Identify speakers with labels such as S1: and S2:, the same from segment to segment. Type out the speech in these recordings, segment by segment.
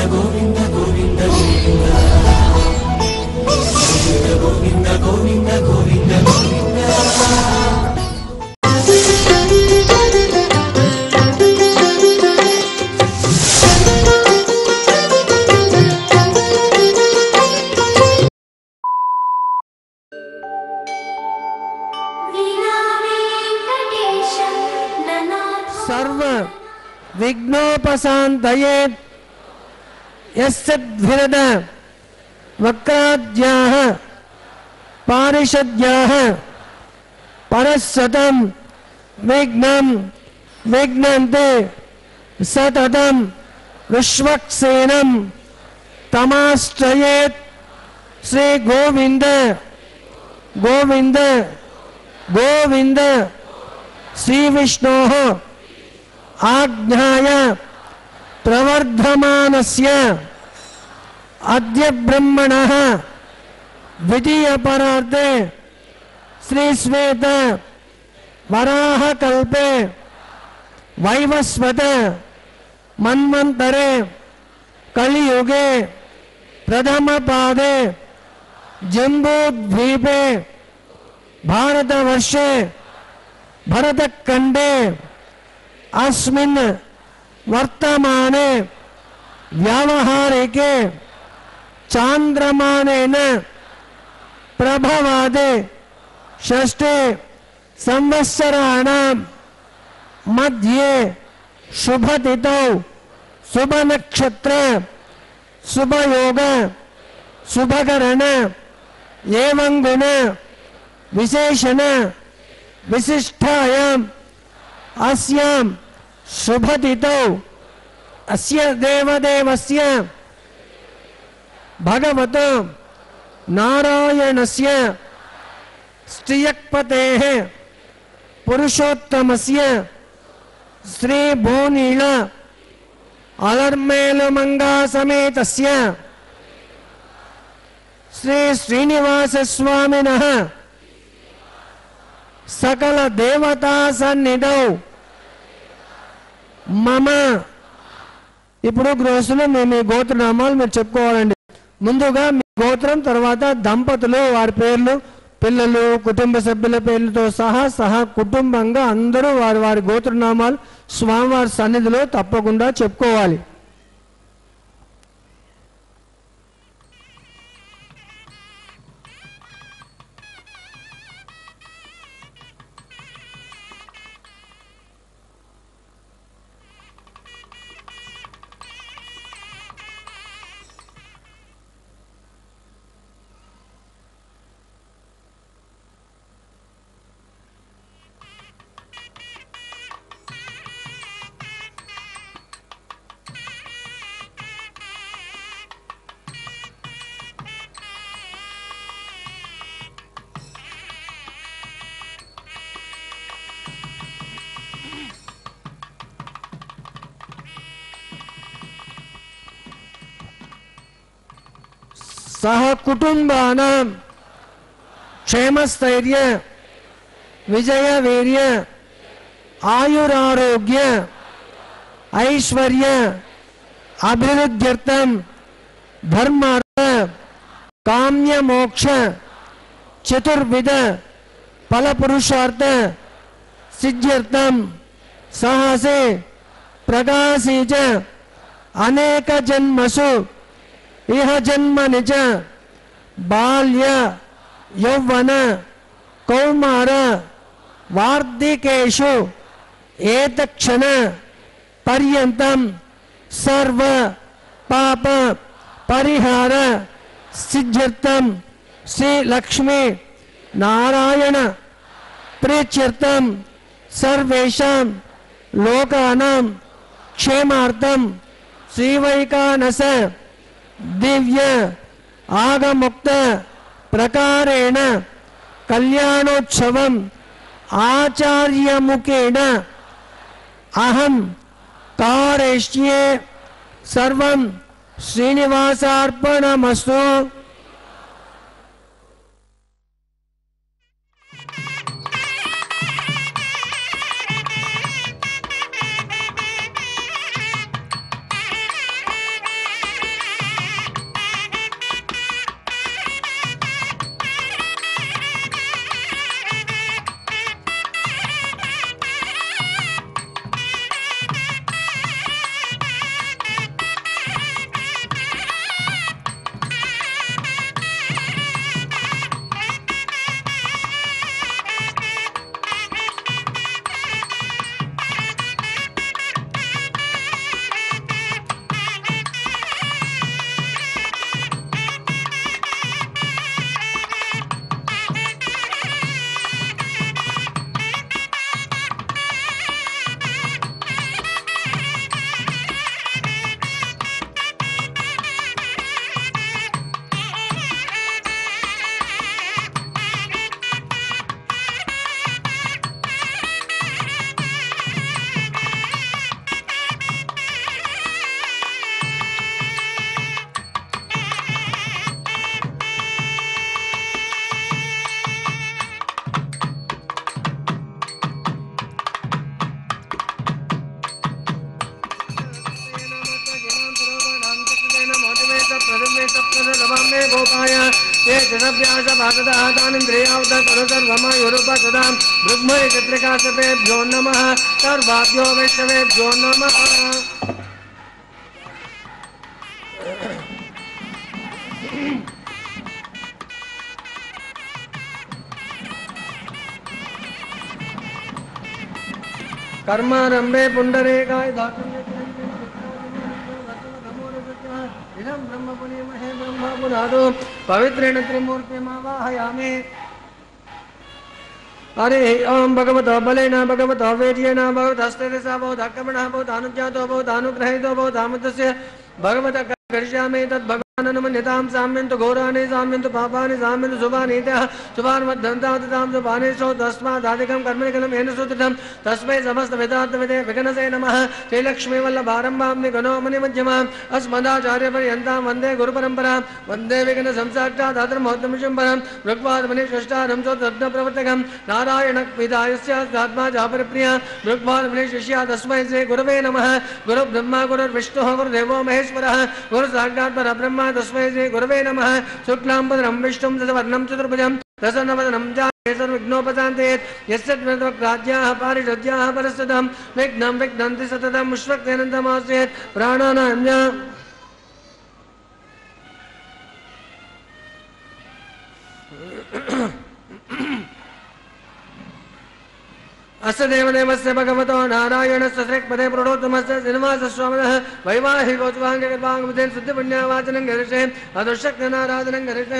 S1: गोविंद गोविंद गोविंद गोविंद गोविंद गोविंद
S2: सर्व विघ्नोपशान्तये यस्यद्विरद वक्राद्याः पारिषद्याः परस्सतं विघ्नं विघ्नन्ते सततं विश्वक्सेनं तमाश्रयेत् श्री गोविंद गोविंद गोविंद श्री विष्णोः आज्ञाय प्रवर्धमानस्य अद्य ब्रह्मणः द्वितीयपरार्धे श्री श्वेत वराह कल्पे वैवस्वत मन्वन्तरे कलियुगे प्रथम पादे जम्बूद्वीपे भारतवर्षे भरतखण्डे अस्मिन् वर्तमाने व्यावहारिके चांद्रमानेन प्रभवादे षष्ठे संवत्सराणां मध्ये शुभतिथौ शुभनक्षत्र शुभयोग शुभकरण एवं गुण विशेषण विशिष्टायां अस्यां शुभतिथौ अस्य देवदेवस्य भगवतो नारायणस्य श्रियक्पतेः पुरुषोत्तमस्य श्री भूनील अलर्मेलुमंगा समेतस्य श्री श्रीनिवास स्वामिनः सकल देवता सन्निधौ मम ఇప్పుడు గ్రోసులో మీ గోత్రనామాలు మీరు చెప్పుకోవాలండి. ముందుగా మీ గోత్రం, తర్వాత దంపతులు వారి పేర్లు, పిల్లలు, కుటుంబ సభ్యుల పేర్లతో సహా కుటుంబంగా అందరూ వారి వారి గోత్రనామాలు స్వామివారి సన్నిధిలో తప్పకుండా చెప్పుకోవాలి. सह कुटुंबानां क्षेमस्थैर्य विजय वीर्य आयुरारोग्य ऐश्वर्य अभिवृद्ध्यर्थं धर्मार्थ काम्य मोक्ष चतुर्विध फल पुरुषार्थ सिद्ध्यर्थं साहसे प्रकाशी च अनेक जन्मसु इह जन्म निज बाल्य यौवन कौमार वार्धिकेषु एतक्षण पर्यन्तं सर्व पाप परिहार सिद्ध्यर्थं श्री लक्ष्मी नारायण प्रीत्यर्थं सर्वेषां लोकानां क्षेमार्थं श्रीवैकानस दिव्य आगमुक्त प्रकारेण कल्याणोत्सवम् आचार्य मुखेन अहं कारयिष्ये सर्वं श्रीनिवासार्पणमस्तु। सप्रदमे सप्तदवामे गोपाय ये जसभ्यास भागतः तानिन्द्रियावत करो सर्वमयोरुपसदां ब्रह्मणे चित्रकाशपेभ्यो नमः सर्वाभ्यो वैष्णवेभ्यो नमः। कर्मारंभे पुंडरीकाय इदं ब्रह्मपुनीमहे ब्रह्मा पुनादो पवित्रेण त्रिमूर्तिमावाहयामि। हरे ओम भगवतो बलेन भगवतो वीर्येण भगवतस्तेजसा भवदाक्रमणः भवदानुज्ञातो भवदानुग्रहीतो भवदामुद्यस्य भगवतः करिष्यामि तद्भगवाननुमन्यतां साम्यन्तु घोराणि साम्यन्तु पापानि साम्यन्तु शुभानीतः शुभान्मद्धन्तां शुभानेशो तस्मादाधिकं कर्मनिकलं येन सुदृढं तस्मै समस्तवेदार्थविदे विघ्नसे नमः। श्रीलक्ष्मीवल्लभारम्भां निगणोमनिमध्यमाम् अस्मदाचार्यपर्यन्तां वन्दे गुरुपरम्परां वन्दे विघ्नसंसाक्षादात्रमहोत्तमशम्बरं ऋग्वादमनिष्ठानं चोत्तप्रवर्तकं नारायणविदायस्यात्मा चापरिप्रिया ऋग्वादमनिशिष्या तस्मै श्री गुरवे नमः। गुरुब्रह्मा गुरुर्विष्णुः गुरुदेवो महेश्वरः गुरु साक्षात् परब्रह्म तस्मै श्री गुरवे नमः। शुक्लांबरधरं विष्णुं शशिवर्णं चतुर्भुजं प्रसन्नवदनं ध्याये सर्वविघ्नोपशान्तयेत् यस्य राज्ञाः पारिषद्याः परस्ततं विघ्नं विघ्नन्ति सततं विश्वक्सेनन्तमास्येत् प्राणानां अस्य देवदेवस्य भगवतो नारायणस्य श्रीपदे प्रणोतमस्य श्रीनिवासस्वामिनः वैवाहिकोत्सवाङ्गकल्पाङ्गमुदेन शुद्धिपुण्यावाचनं गरिष्ये अदुष्यक्तनाराधनं गरिष्ये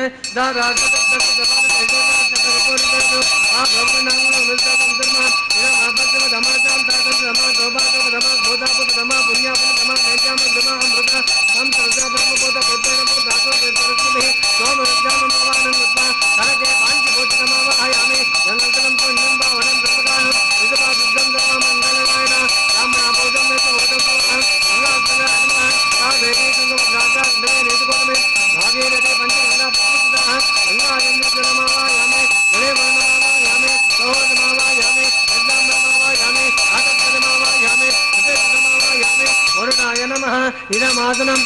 S2: इदमासनम्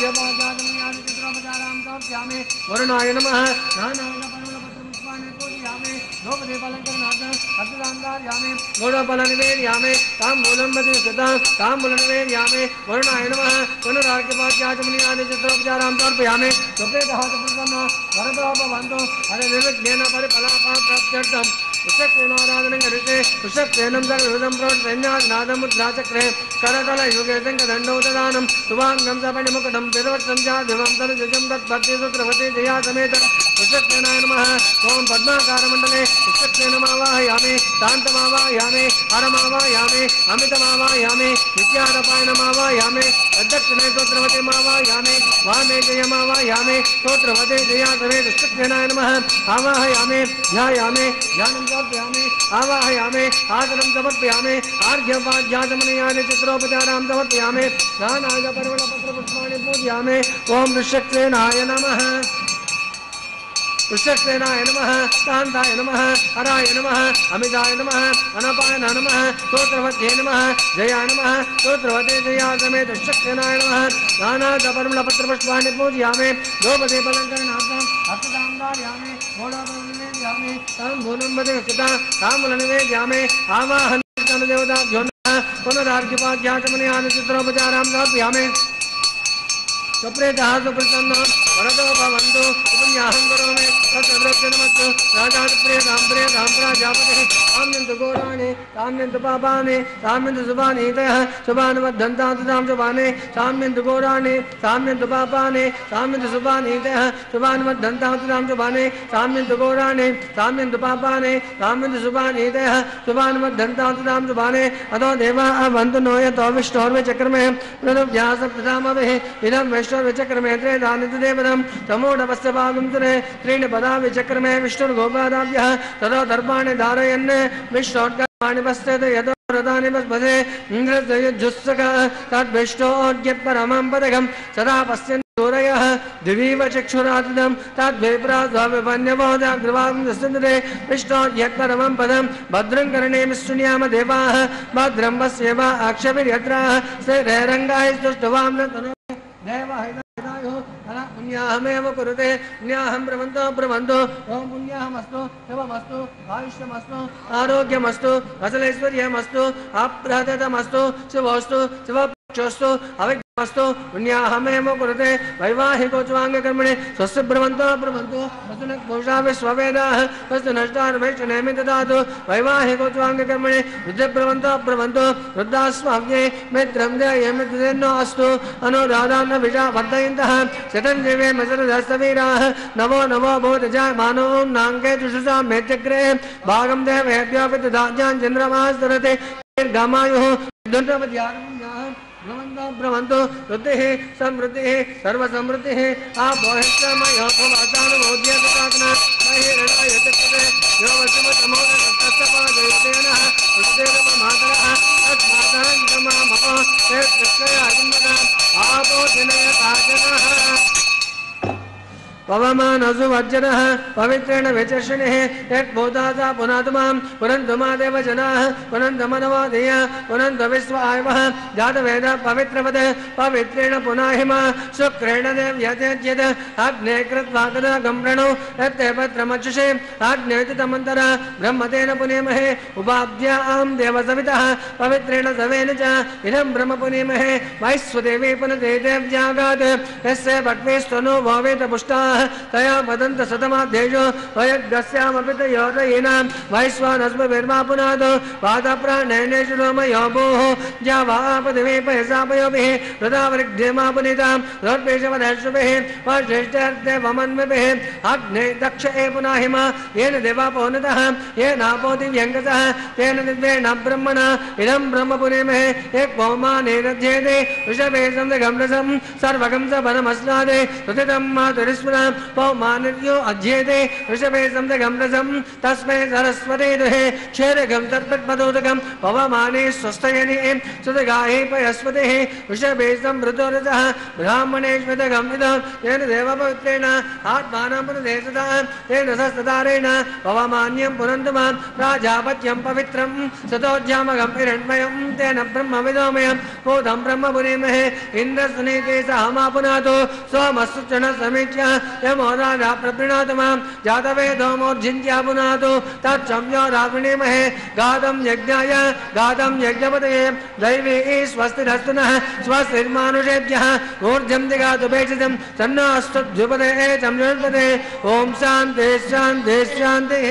S2: आर्घ्यपादानम् वरुणाय नमः नानायनपरमपत्रपुष्पाणि पूजयामि लोकदीपालङ्करणार्थं गौडफलनिवेदयामि ताम्बूलं मधुकृतां ताम्बूलनिवेदयामि वरुणाय नमः पुनरार्घ्यपाद्याचमनीयानि चित्रोपचारां समर्पयामि सुप्रेतः प्रसन्नो वरदो भवन्तु हरे निर्विघ्नेन परिफलाप्राप्त्यर्थं पुष्पक्सेनाराधनं करिष्ये पुष्पक्सेनं सर्वविधं प्रोट्सैन्यानादमुद्राचक्रे करतलयुगे शङ्खदण्डोददानं शुभाङ्गं सपणिमुकुटं तिरुवट्टं चादिवं तनुजुजं तत्पत्ति सुत्रवती जया समेत पुष्पक्सेनाय नमः। ओं पद्माकारमण्डले पुष्पक्सेनमावाहयामि शान्तमावाहयामि हरमावाहयामि अमितमावाहयामि विद्यारपायणमावाहयामि तद्दक्षिणे स्तोत्रवतीमावाहयामि वामे जयमावाहयामि स्तोत्रवते जया समेत पुष्पक्सेनाय नमः। आवाहयामि ध्यायामि ध्यानं समर्पयामि आवाहयामि आसनं समर्पयामि आर्घ्यपाद्याचमनीयानि चित्रोपचारां समर्पयामि दानाय पर्वणपत्रपुष्पाणि पूजयामि। ओं वृषक्सेनाय नमः वृषक्सेनाय नमः शान्ताय नमः हराय नमः अमिताय नमः अनपाय नमः स्तोत्रवत्ये नमः जयाय नमः स्तोत्रवते जया समेत वृषक्सेनाय नमः नानादपर्मणपत्रपुष्पाणि पूजयामि द्रौपदीपलङ्करणार्थं हस्तदां धारयामि घोडोपनिवेदयामि ताम्बूलं मधुकृतां ताम्बूलनिवेदयामि आवाहनदेवताभ्यो नमः पुनरार्घ्यपाद्याचमनीयानि चित्रोपचारां समर्पयामि सुप्रेतः सुप्रसन्नो वरदो भवन्तु उपन्यासं करोमि तत्सर्वज्ञनमस्तु राजाप्रियतां प्रियतां प्राजापतिः साम्यन्तु घोराणि साम्यन्तु पापानि साम्यन्तु शुभानीतयः शुभानुबद्धन्तां सुतां शुभानि साम्यन्तु घोराणि साम्यन्तु पापानि साम्यन्तु शुभानीतयः शुभानुबद्धन्तां सुतां शुभानि साम्यन्तु घोराणि साम्यन्तु पापानि साम्यन्तु शुभानीतयः शुभानुबद्धन्तां सुतां शुभानि अतो देवाः बन्धु नो यतो विष्णोर्विचक्रमे प्रणव्यासप्रधामभिः इदं विष्णुर्विचक्रमे त्रेधानितदेवदं तमोढवस्य भागुंसुरे त्रीणि पदा विचक्रमे विष्णुर्गोपादाभ्यः ततो दर्पाणि धारयन् विष्णोर्गर्भाणि पश्यते यतो रथानि पस्पते इन्द्रजुस्सकः तद्विष्णोर्यत्परमं पदकं सदा पश्यन् सूरयः दिवीव चक्षुरातिदं तद्विप्रास्वाभिमन्यबोधाग्रवां दस्यन्ते विष्णोर्यत्परमं पदं भद्रं कर्णेम शृणुयाम देवाः भद्रं पश्येम अक्षभिर्यत्राः स्थिरैरङ्गाय स्तुष्टवां न देवहितायो पुण्याहमेव कुरुते पुण्याहं ब्रह्मन्तो ओम पुण्याहमस्तु शिवमस्तु आयुष्यमस्तु आरोग्यमस्तु अचलैश्वर्यमस्तु अप्रहतमस्तु शुभोस्तु शुभपक्षोस्तु अविघ्नमस्तु पुण्याहमेव कुरुते वैवाहिकोच्वाङ्गकर्मणि स्वस्य ब्रह्मन्तो वसुनक्भूषा विश्ववेदाः वस्तु नष्टान्वेषणेमि ददातु वैवाहिकोच्वाङ्गकर्मणि विद्यब्रह्मन्तो रुद्रास्वाव्ये मित्रं जयमित्रेन्नो अस्तु अनुराधान्न विजा वर्धयन्तः शतं जीवे मसरदस्तवीराः नवो नवो भूतजायमानो नाङ्के जुषुषां मेत्यग्रे भागं देवेभ्यो विदधाज्ञां चन्द्रमास्तरते गामायुः ब्रह्मन्तो वृद्धिः समृद्धिः सर्वसमृद्धिः आपोहिष्टमयोपवादानुमोद्यकात्मना महिरणाय चक्षुषे यो वसुमतमोदस्तपादयतेनः वसुदेवमातरः तस्मादान्तमामः ते कृष्णया जन्मना आपो जनयताजनः पवमानसु वज्रः पवित्रेण विचर्षणिः यत्भूतासा पुनातुमां पुनन्तुमा देवजनाः पुनन्तमनवादय पुनन्तविश्वायवः जातवेद पवित्रवत् पवित्रेण पुनाहिमा शुक्रेण देव्यत्यज्यत् अग्ने कृत्वा कदागं प्रणो यत्ते पत्रमक्षुषे अग्नेति तमन्तर ब्रह्मतेन पुनेमहे उपाभ्यां देवसवितः पवित्रेण सवेन च इदं ब्रह्म पुनेमहे वैश्वदेवी पुनते देव्यागात् यस्य भट्वेस्तनो भवेत पुष्टाः तया वदन्त शतमाध्येषु वयग्स्यामपि तयोदयीनां वैश्वानस्मभिर्मा पुनाद पादप्राणेनेषु रोमयो भूः जावापदिवे पयसापयोभिः हृदावृग्ध्यमा पुनीतां रोत्पेशवधर्षुभिः वश्रेष्ठर्थे वमन्विभिः अग्ने दक्ष ए पुनाहिमा येन देवापोनतः येनापो दिव्यङ्गतः तेन दिव्येण ब्रह्मणा इदं ब्रह्म पुनेमहे एक पौमानेरध्येते वृषभे सन्दगं रसं सर्वगं स वनमस्नादे सुतितं मातुरिस्मृणा पौमानिर्यो अध्येते वृषभे सन्दगं रसं तस्मै सरस्वते दुहे क्षीरगं तत्पद्मदोदकं पवमाने स्वस्तयने सुतगाहे पयस्वतेः वृषभे समृतोरसः ब्राह्मणेष्वदगं विदं तेन देवपवित्रेण आत्मानं पुनदेशतः तेन सस्तदारेण पवमान्यं पुनन्तुमां प्राजापत्यं पवित्रं सतोज्यामगं हिरण्मयं तेन ब्रह्मविदोमयं बोधं ब्रह्म पुनेमहे इन्द्रसुनीते सहमा पुनातो सोमस्सुचन समीच्य यमो राजा प्रप्रीणातु मां जातवेदो मोर्जिन्त्या पुनातु तच्चम्यो रावणीमहे गातं यज्ञाय गातं यज्ञपतये दैवी स्वस्तिरस्तु नः स्वस्तिर्मानुषेभ्यः ऊर्जं दिगातु भेषजं सन्नास्तु द्विपदे चम्युष्पदे ॐ शान्तिः शान्तिः शान्तिः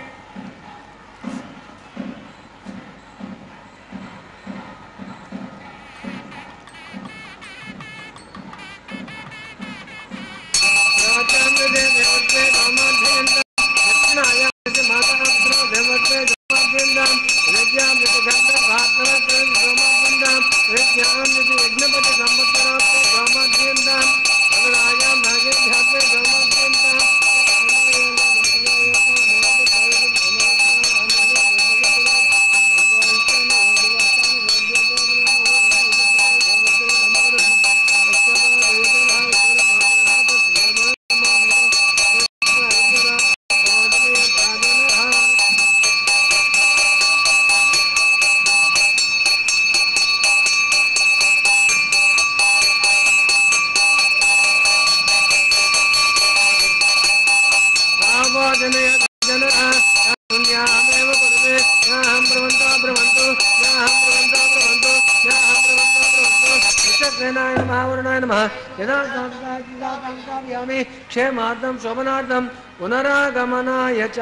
S2: क्षेमार्थं शोभनार्थं पुनरागमनाय च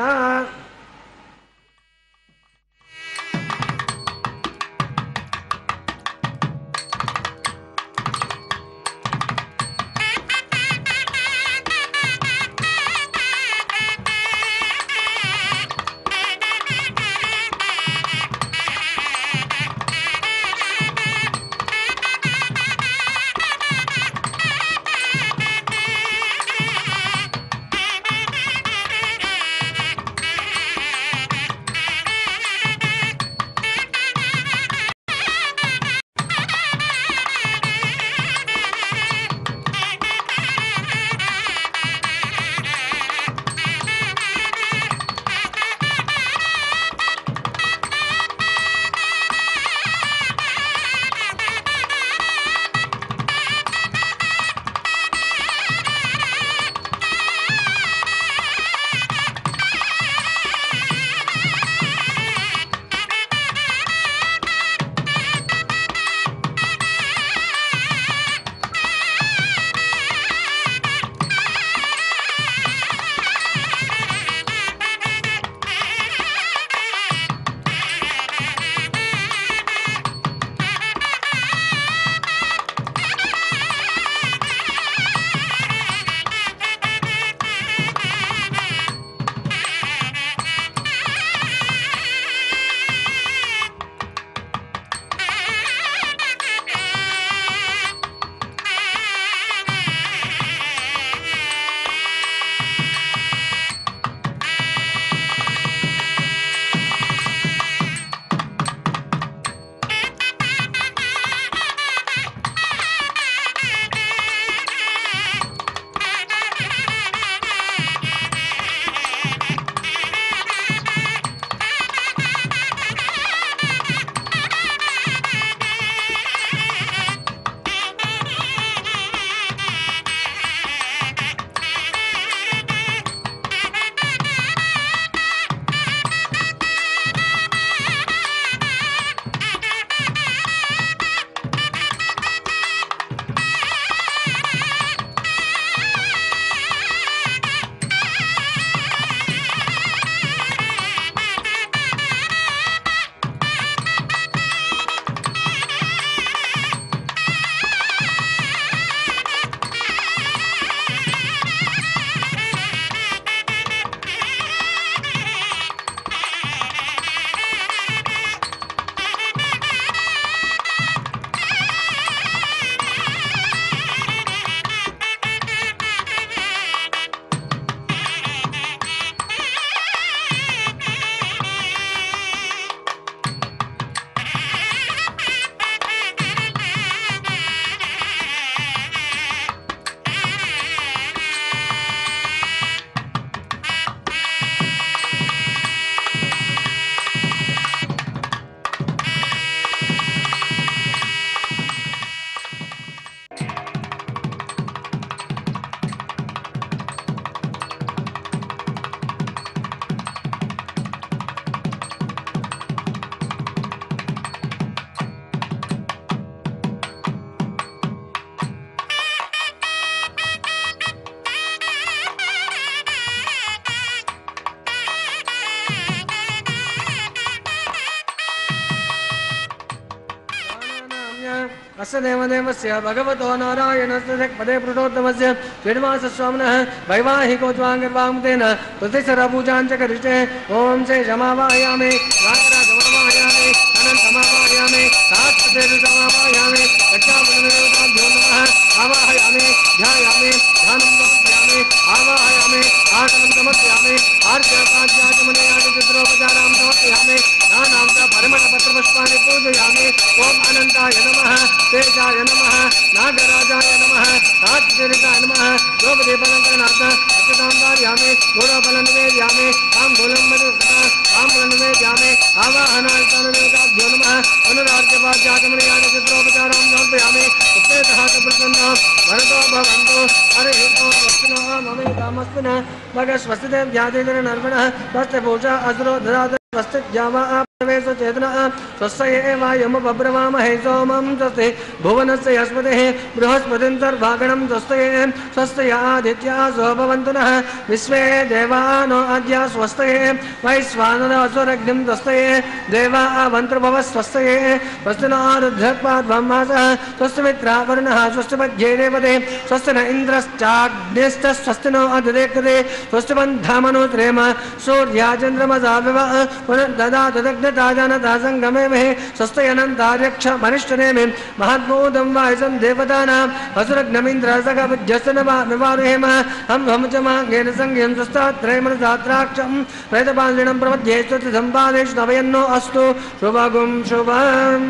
S2: अस्य देवदेवस्य भगवतो नारायणस्य पदे पुरुषोत्तमस्य श्रीनिवासस्वामिनः वैवाहिकोद्वाङ्गर्वाङ्गतेन प्रतिसरपूजाञ्च करिष्ये। ॐ से क्षमावायामि राजराजमावायामि अनन्तमावायामि सहस्रतेरुतमावायामि रक्षाबलदेवताभ्यो नमः आवाहयामि ध्यायामि ध्यानं समर्पयामि आवाहयामि आसनं समर्पयामि आर्घ्यपाद्याचमनयानि चित्रोपचारां समर्पयामि नानां च परिमलपत्रपुष्पाणि पूजयामि। ॐ अनन्ताय नमः तेजाय नमः नागराजाय नमः सात्विकाय नमः द्रौपदीपलङ्करनाथ अक्षतां धारयामि गौरवफलं निवेदयामि ताम्बूलं ताम्बूलं निवेदयामि आवाहनाय देवताभ्यो नमः अनुरार्घ्यपाद्याचमनयानि चित्रोपचारां समर्पयामि। उत्तेजः च प्रसन्नः भरतो भवन्तु हरिः ॐ वस्तुनो ममेतामस्मिन् भगस्वस्तिदेव्यादिदर नर्मणः स्वस्य पूजा असुरो ददातु स्वस्ति जावा प्रवेश चेतना स्वस्य एवायम बब्रवामहे सोमं स्वस्ति भुवनस्य यस्पतिः बृहस्पतिन्तर्भागणं स्वस्ति स्वस्य आदित्या स्वभवन्तु नः विश्वे देवानो अद्य स्वस्ति वैश्वानर असुरग्निं स्वस्ति देवा मन्त्रभव स्वस्ति स्वस्ति नो रुद्रपाद्ब्रह्मासः स्वस्ति मित्रावरुणः स्वस्ति मध्ये देवते स्वस्ति न इन्द्रश्चाग्निश्च स्वस्ति नो अधुदेक्ते स्वस्ति बन्धामनुत्रेम सूर्याचन्द्रमसा विवः पुनर्ददातु दग्धताजनता सङ्गमे मे स्वस्त्यनन्तार्यक्ष मनिष्ठनेमि महात्मोदं वायसं देवतानां असुरग्नमिन्द्रसगविद्यस्य विवारुहेम हम च संज्ञं स्वस्तात्रयमनसात्राक्षं प्रेतपालिनं प्रपद्ये स्तुतिसम्पादेषु नवयन्नो अस्तु शुभगुं शुभम्।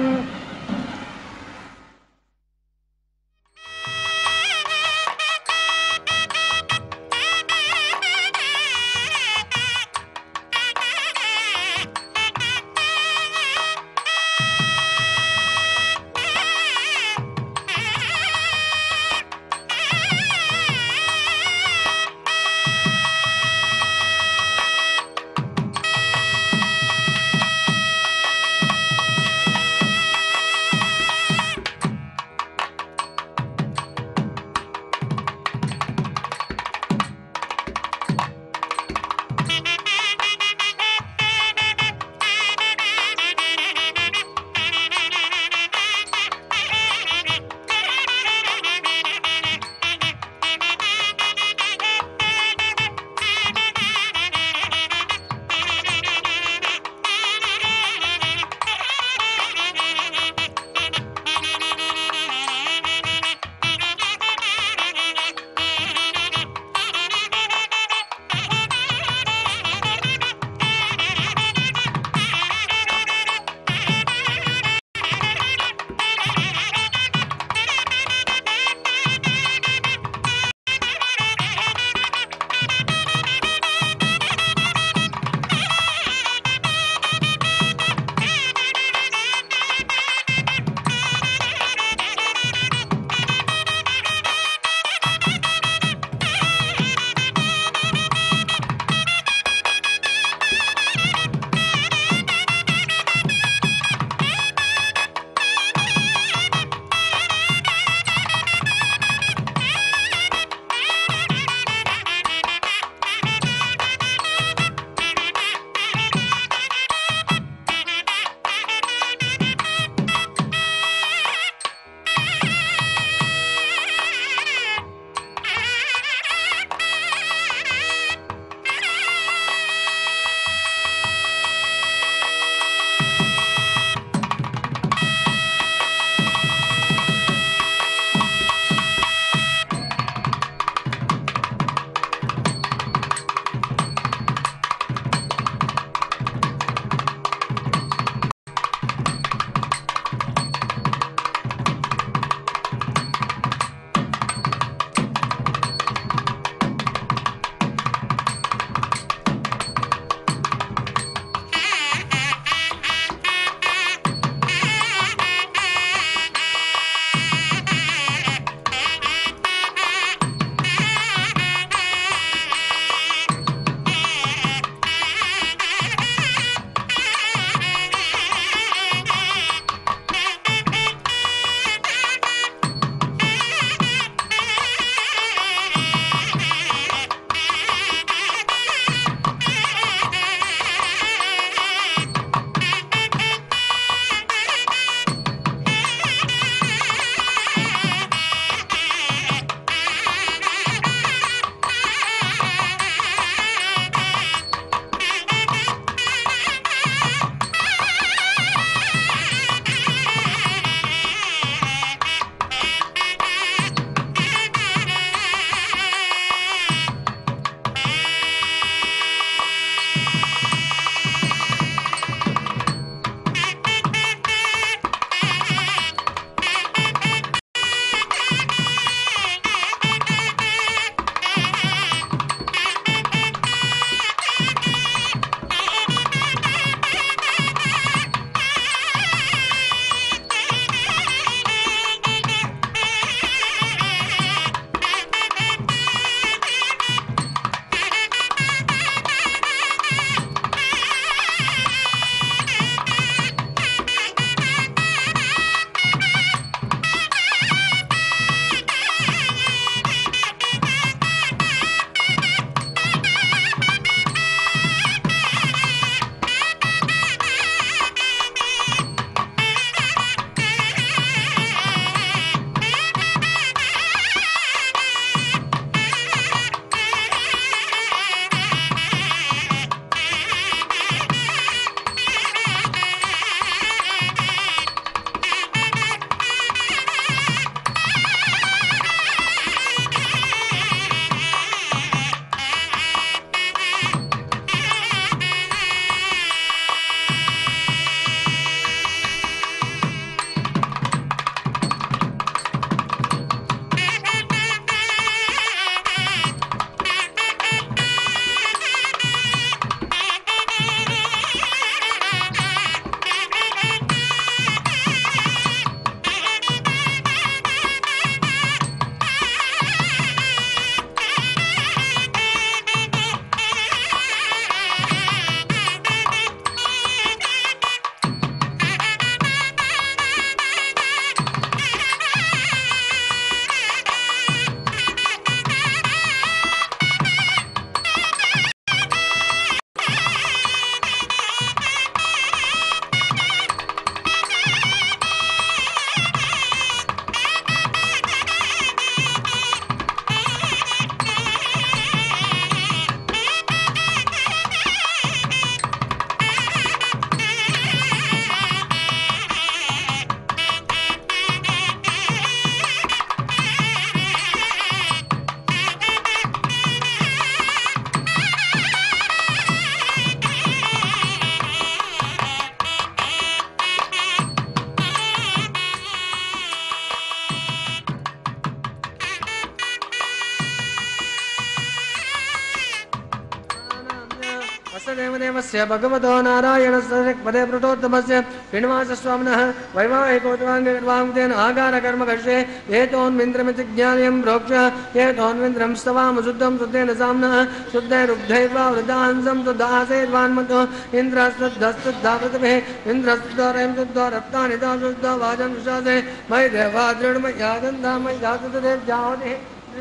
S2: तस्य देवदेवस्य भगवतो नारायणस्य पदे प्रोटोत्तमस्य श्रीनिवासस्वामिनः वैवाहिकोत्वाङ्गेन आगारकर्मकर्षे एतोन्विन्द्रमिति ज्ञानयं प्रोक्ष एतोन्विन्द्रं स्तवाम शुद्धं शुद्धेन साम्नः शुद्धैरुग्धैर्वा वृद्धांसं शुद्धासेर्वान्मतो इन्द्रस्तुद्धस्तुद्धा पृथिभिः इन्द्रस्तुद्धारयं शुद्धा रत्नानि दा शुद्धा वाजं विशासे मयि देवा दृढमय्या गन्धा मयि धातुदेव जाहोतिः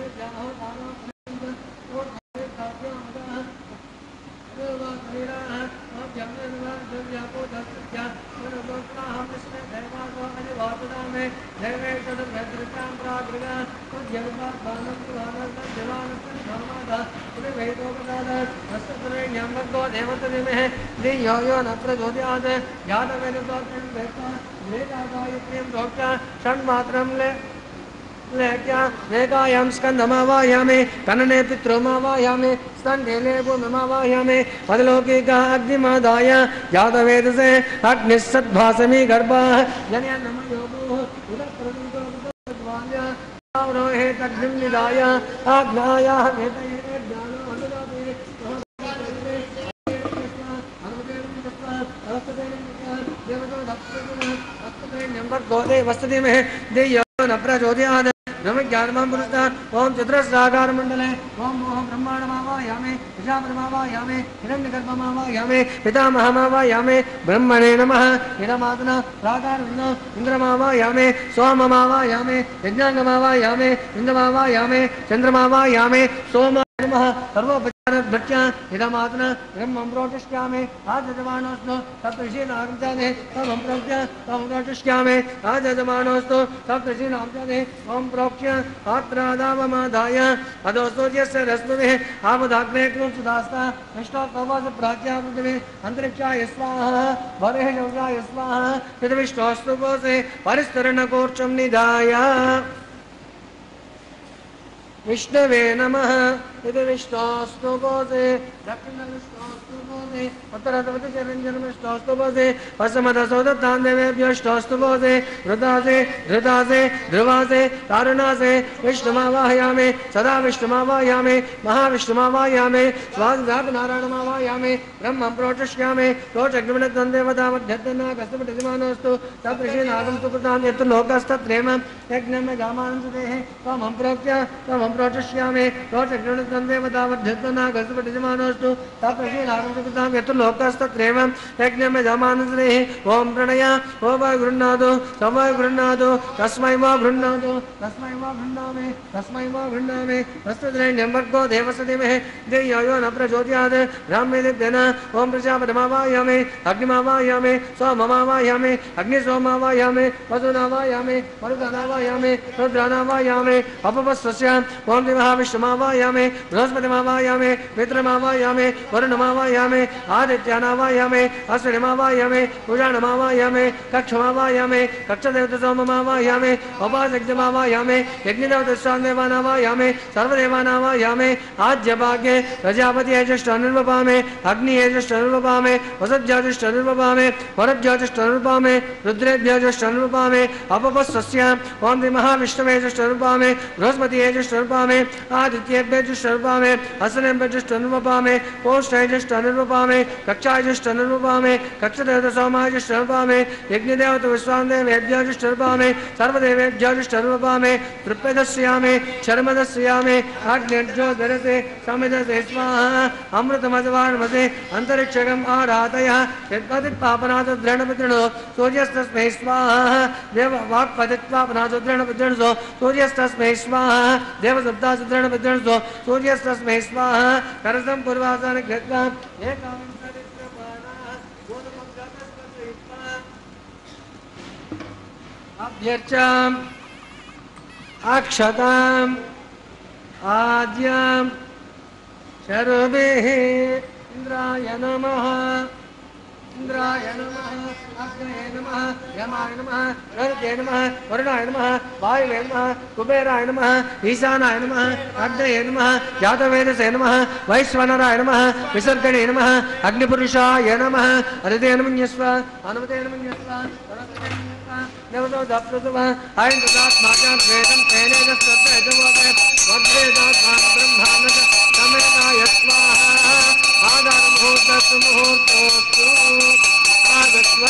S2: वेगायां स्कंदमावायामे कनने पितृमावायामे स्तंडेले भूमिमावायामे पदलौकिका अग्निमादाय जातवेदसे अग्निस्सद्भासमी गर्भः जनयन्नमयोगो उदप्रदीतो आवरोहे तग्निं निदाय आज्ञायाः वेदये ज्ञानो अनुदाते गोदे वसति में देयो न प्रचोदयात् नम ज्ञानमां पुरस्तात् ओम चतुरस्राकार मंडले ओम मोह ब्रह्मांडमावायामे प्रजापतिमावायामे हिरण्यगर्भमावायामे पितामहमावायामे ब्रह्मणे नमः हिरमात्मना प्राकारविन्दो इंद्रमावायामे सोममावायामे यज्ञांगमावायामे इंद्रमावायामे चंद्रमावायामे सोम नमः सर्वोपचारभृत्या हिरमात्मना ब्रह्मं प्रोटिष्यामे आजजमानोऽस्तु सप्तऋषीणागम्याने तमं प्रोक्ष्य तं प्रोटिष्यामे आजजमानोऽस्तु सप्तऋषीणागम्याने ओम प्रोक्ष्य आत्रादावमादाय अधोस्तोज्यस्य रश्मिभिः आमुदाग्ने कृंसुदास्ता विष्णोत्तमस्य प्राच्या पृथिवी अंतरिक्षाय स्वाहा बर्हिषौषाय स्वाहा पृथिविष्टोऽस्तु कोशे परिस्तरणकोर्चं निधाय विष्णवे नमः इति विष्णोस्तु कोशे दक्षिणविष्णोस्तु कोशे उत्तरतवतिचरञ्जनविष्णोस्तु कोशे पश्चिमदसोदत्तां देवेभ्योष्टोस्तु कोशे वृतासे धृतासे ध्रुवासे तारुणासे विष्णुमावाहयामे सदा विष्णुमावाहयामे महाविष्णुमावाहयामे स्वादिनारायणमावाहयामे ब्रह्मं प्रोटिष्यामे प्रोचग्निमिनद्धं देवतामध्यद्धनागस्तपतिमानोऽस्तु तत्ऋषीनागं सुकृतां यत्र लोकस्तत्रेम यज्ञं गामानं सुदेहे त्वमं प्रोक्ष्य त्वमं प्रोटिष्यामे प्रोचग्निमिनद्धं देवतामध्यद्धनागस्तपतिमानोऽस्तु तत्ऋषीनागं सुकृतां यत्र लोकस्तत्रेम यज्ञं गामानं सुदेहे ओम प्रणय ओम गृह्णातु समय गृह्णातु तस्मै वा गृह्णातु तस्मै वा गृह्णामि तस्मै वा गृह्णामि वस्तुद्रैण्यं वर्गो देवसतिमहे देयो यो न प्रचोदयात् ब्राह्मेदेन ओम प्रजापतिमावाहयामे अग्निमावाहयामे सोममावाहयामे अग्निसोममावाहयामे वसुनावाहयामे मरुतानावाहयामे रुद्रानावाहयामे अपवस्वस्य ओम महाविष्णुमावाहयामे बृहस्पतिमावाहयामे मित्रमावाहयामे वरुणमावाहयामे आदित्यानावाहयामे अश्विनीमावाहयामे पूजानमावाहयामे कक्षमावाहयामे कक्षदेवतसोममावाहयामे उपासज्ञमावाहयामे यज्ञदेवतस्वान्देवानावाहयामे सर्वदेवानावाहयामे आज्यभाग्ये प्रजापति ज्येष्ठानुर्वपामे अग्नि ज्येष्ठानुर्वपामे वसज्ज्योतिष्ठानुर्वपामे वरज्योतिष्ठानुर्वपामे रुद्रेभ्यो ज्येष्ठानुर्वपामे अपवस्वस्य ओम महाविष्णवे ज्येष्ठानुर्वपामे बृहस्पति ज्येष्ठानुर्वपामे आदित्येभ्यो ज्येष्ठानुर्वपामे अश्विनेभ्यो ज्येष्ठानुर्वपामे पौष्ठाय ज्येष्ठानुर्वपामे कक्षाय ज्येष्ठानुर्वपामे कक्षदेवतसोमाय ज्येष्ठानुर्वपामे यज्ञदेवत विश्वान्देवेभ्यो ज्येष्ठानुर्वपामे सर्वदेवेभ्यो ज्येष्ठानुर्वपामे तृप्यदस्यामे शर्मदस्यामे आग्नेभ्यो दरते समिदसे स्वाहा अमृतमदवान्मसे अंतरिक्षगम् आराधयः यत्पतिपापनाथो दृढपितृणो सूर्यस्तस्मै स्वाहा देव वाक्पतित्वापनाथो दृढपितृणसो सूर्यस्तस्मै स्वाहा देवसप्तासु दृढपितृणसो सूर्यस्तस्मै स्वाहा करसं पूर्वासान् कृत्वा अभ्यर्चाम् अक्षताम् आद्याम् शर्वेः इंद्राय नमः इंद्राय नमः अग्नये नमः यमाय नमः गणपतये नमः वरुणाय नमः वायुवे नमः कुबेराय नमः ईशानाय नमः अग्नये नमः जातवेदसे नमः वैश्वानराय नमः विसर्गणे नमः अग्निपुरुषाय नमः अदितेन मन्यस्व अनुमतेन मन्यस्व देवतो दप्तुवा आयन्द्रात्माचां वेदं तेनेजस्तत्तेजवोदे वद्रेदात्मां ब्रह्मानद तमेनाय स्वाहा आधारमुहूर्त मुहूर्तोऽस्तु आगत्वा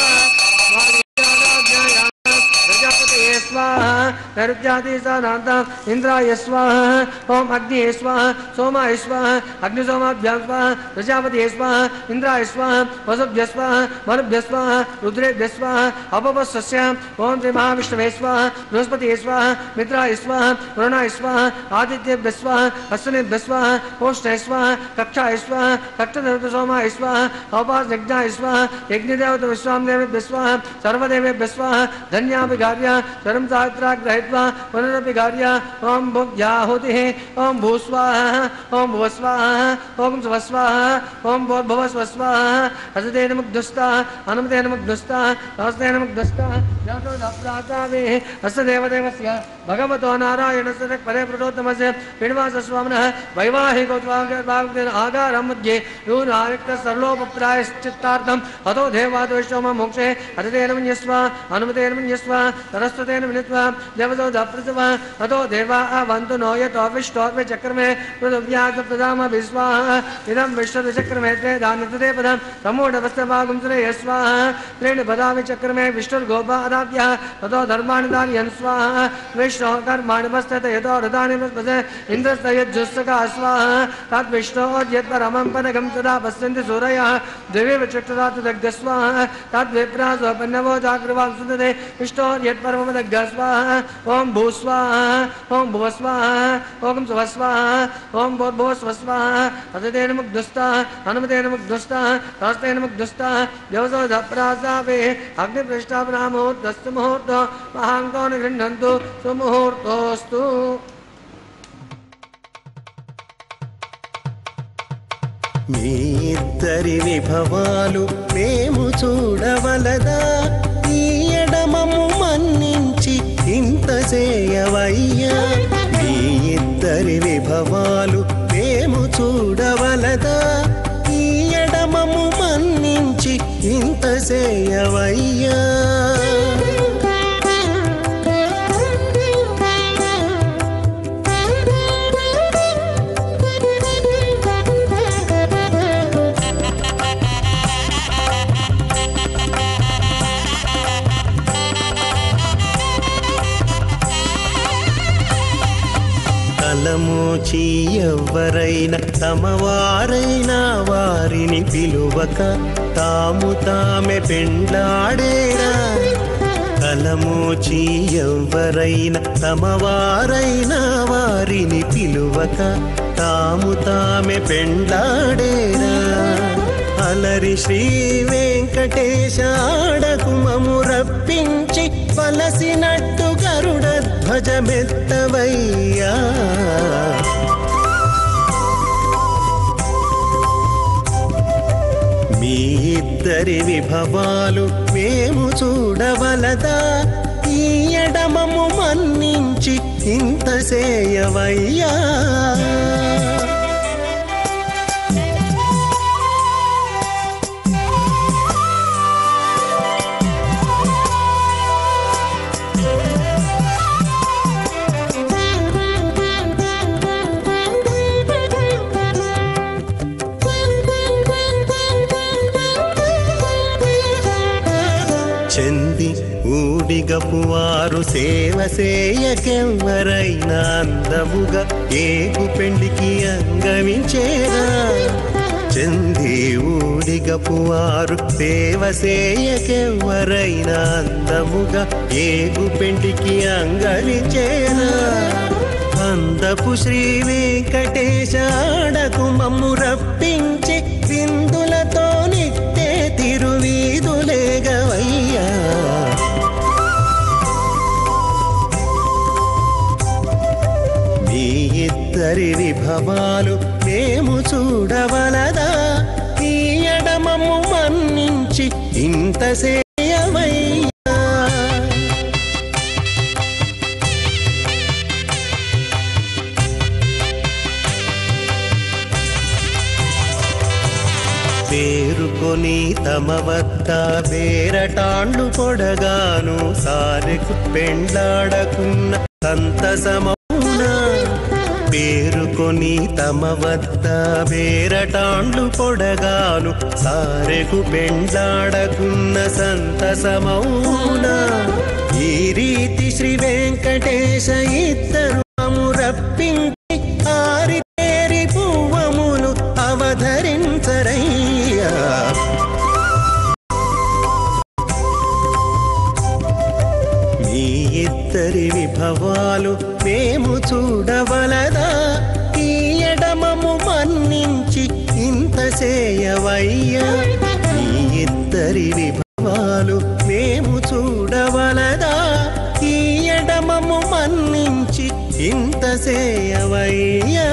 S2: प्रजापते स्वाहा नैरुत्यादि सानान्ताम् इंद्राय स्वाहा ओम अग्निये स्वाहा सोमाय स्वाहा अग्निसोमाभ्यां स्वाहा प्रजापते स्वाहा इंद्राय स्वाहा वसुभ्यः स्वाहा मरुभ्यः स्वाहा रुद्रेभ्यः स्वाहा अपवस्स्य ओम श्री महाविष्णवे स्वाहा बृहस्पतिये स्वाहा मित्राय स्वाहा वरुणाय स्वाहा आदित्येभ्यः स्वाहा अश्विनेभ्यः स्वाहा ओष्ठाय स्वाहा कक्षाय स्वाहा कक्षदेवतसोमाय स्वाहा अपासयज्ञाय स्वाहा यज्ञदेवत विश्वामदेवेभ्यः स्वाहा सर्वदेवेभ्यः स्वाहा धन्याभिघार्य सर्वं सात्रा गृहीत्वा पुनरभिघार्य ओम भुग्याहुतिः ओम भूस्वाहा ओम भुवस्वाहा ओम स्वस्वाहा ओम भुवस्वस्वाहा हसतेन मुग्धस्ता अनुमतेन मुग्धस्ता हस्तेन मुग्धस्ता जातोदाप्रातावे हस्य देवदेवस्य भगवतो नारायणस्य परे प्रोतमस्य पिण्वासस्वामिनः वैवाहिकोत्वागेन आगारं मध्ये यूनारिक्तः सर्लोपप्रायश्चित्तार्थम् अतो देवाद्वैष्णव मोक्षे हसतेन मन्यस्वा अनुमतेन मन्यस्वा सरस्वतेन मिलित्वा देवतो दप्रसवा अतो देवा अवन्तु नो यतो विष्टोत्वे चक्रमे पृथिव्यासप्तदाम विस्वाहा इदं विष्णुचक्रमे त्वे दानितते पदं समूढवस्तभागं श्रेयः स्वाहा त्रीणि पदामि चक्रमे विष्णुर्गोपा अदाभ्यः ततो धर्माणि दानयन् स्वाहा विष्णोः कर्माणि वस्तते यतो रथानि वस्पते इन्द्रस्य यज्जुस्तका स्वाहा तद्विष्णोर्यत्परमं पदकं तदा पश्यन्ति सूरयः दिव्येव चक्षुरात् दग्ध स्वाहा तद्विप्रासोपन्नवो जागृवां सुदते विष्णोर्यत्परमदग्ध स्वाहा ओम भूस्वाहा ओम भुवस्वाहा ओम स्वस्वाहा ओम भूर्भुवस्वस्वाहा हसतेन मुग्धस्ता अनुमतेन मुग्धस्ता हस्तेन मुग्धस्ता देवसोदप्रासावे अग्निपृष्ठापनामुहूर्तस्तु मुहूर्तो महाङ्को निगृह्णन्तु सुमुहूर्तोऽस्तु
S3: మీ ఇద్దరి విభవాలు మేము చూడవలదా ఈ ఎడమము మన్నించి ఇంత చేయవయ్యా మీ ఇద్దరి విభవాలు మేము చూడవలదా ఈ ఎడమము మన్నించి ఇంత చేయవయ్యా తలమోచి ఎవ్వరైనా తమవారైనా వారిని పిలువక తాము తామే పెండ్లాడేరా తలమోచి ఎవ్వరైనా తమవారైనా వారిని పిలువక తాము తామే పెండ్లాడేరా అలరి శ్రీ వెంకటేశ ఆడకుమము రప్పించి పలసినట్టు గరుడ ధ్వజమెత్తవయ్యా మీ ఇద్దరి విభవాలు మేము చూడవలదా ఈ ఎడమము మన్నించి ఇంత చేయవయ్యా చెంది ఊడిగపువారు సేవ సేయకెవ్వరైనా అందముగా ఏగు పెండికి అంగవించేరా చెంది ఊడిగపువారు సేవ సేయకెవ్వరైనా అందముగా ఏగు పెండికి అంగవించేరా అందపు శ్రీ వెంకటేశ ఆడకు మమ్ము రప్పించి విందులతో నిట్టే తిరువీధులేగవయ్యా మీ ఇద్దరి విభవాలు మేము చూడవలదా ఈ ఎడమము మన్నించి ఇంత సేయవయ్యా పేరుకొని తమ వద్ద వేరటాండ్లు పొడగాను సారెకు పెండ్లాడకున్న సంతసమౌనా పేరుకొని తమ వద్ద వేరటాండ్లు పొడగాను సారెకు పెండ్లాడకున్న సంతసమౌనా ఈ రీతి శ్రీ వెంకటేశ ఇద్దరు రప్పించి ఆరితేరి పువ్వములు అవధరించరయ్యా మీ ఇద్దరి విభవాలు మేము చూడవలదా ఈ ఎడమము మన్నించి ఇంత చేయవయ్యా మీ ఇద్దరి విభవాలు మేము చూడవలదా ఈ ఎడమము మన్నించి ఇంత చేయవయ్యా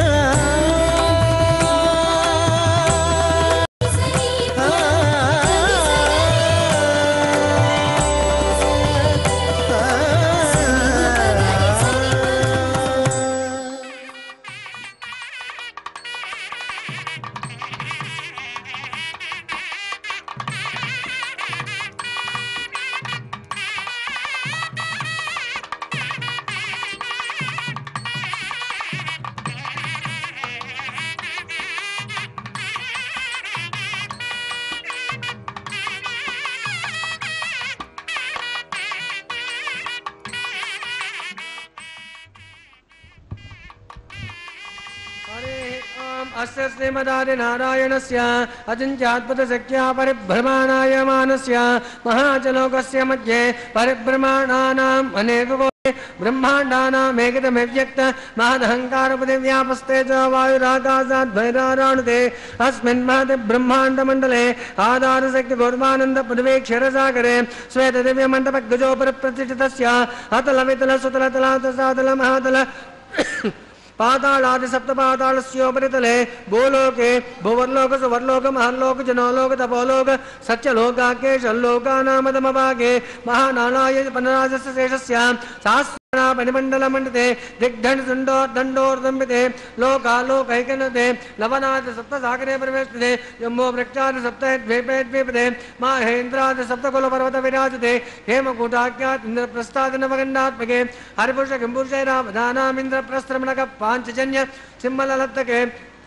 S2: अस्य श्रीमदादि नारायणस्य अचिन्त्याद्भुतशक्त्या परिभ्रमाणायमानस्य महाचलोकस्य मध्ये परिभ्रमाणानाम् अनेककोटि ब्रह्माण्डानामेकदमव्यक्त महदहङ्कारपृथिव्यापस्ते च वायुराकाशाद्भैराराणुते अस्मिन् महति ब्रह्माण्डमण्डले आधारशक्तिगौर्वानन्दपृथिवी क्षीरसागरे श्वेतदिव्यमण्डपगजोपरिप्रतिष्ठितस्य अतलवितलसुतलतलातसातल महातल पातालादि सप्तपातालस्योपरितले भूलोके भुवर्लोक सुवर्लोक महर्लोक जनोलोक तपोलोक सत्यलोकाख्ये षल्लोकानामधमभागे महानालाय पनराजस्य शेषस्य परिमण्डलमण्डिते दिग्धण्डोर्दण्डोर्दम्बिते लोकालोकैकनते लवनादि सप्तसागरे परिवेष्टिते जम्बो वृक्षादि सप्तद्वीपे द्वीपते माहेन्द्रादि सप्तकुलपर्वत विराजते हेमकूटाख्यात् इन्द्रप्रस्थादि नवगण्डात्मके हरिपुरुष किम्पुरुषैरावधानामिन्द्रप्रस्त्रमणक पाञ्चजन्य सिंहललत्तके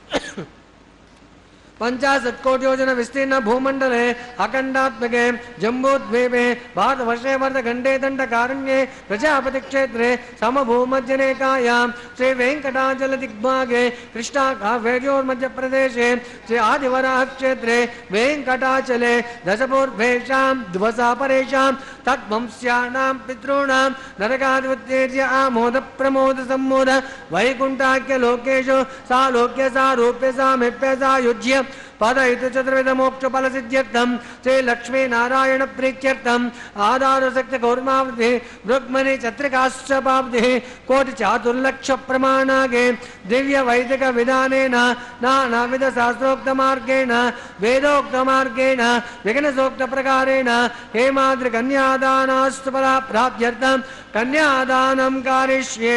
S2: 50 कोटियोजन विस्तीर्ण भूमंडले अखंडात्मके जम्बूद्वीपे भारतवर्षे वर्धखंडे दंडकारण्ये प्रजापति क्षेत्रे समभूमध्यनेकायां श्री वेंकटाचल दिग्भागे कृष्णा कावेर्योर्मध्य प्रदेशे श्री आदिवराह क्षेत्रे वेंकटाचले दशपूर्वेषां द्वसापरेषां तद्वंस्यानां पितॄणां नरकादिवत्येज्य आमोद प्रमोद सम्मोद वैकुंठाख्य लोकेषु सा लोक्य सा रूप्य सा मिप्य सा युज्य पदयितु चतुर्विध मोक्ष फल सिद्ध्यर्थम श्री लक्ष्मी नारायण प्रीत्यर्थम आधार शक्ति गौर्मावधि भृग्मणि चत्रिकाश्च पावधि कोटि चातुर्लक्ष प्रमाणागे दिव्य वैदिक विधानेन नानाविध शास्त्रोक्त मार्गेण वेदोक्त मार्गेण विघ्नसोक्त प्रकारेण हेमाद्रि कन्यादानास्तु फला प्राप्त्यर्थम कन्यादानं कारिष्ये।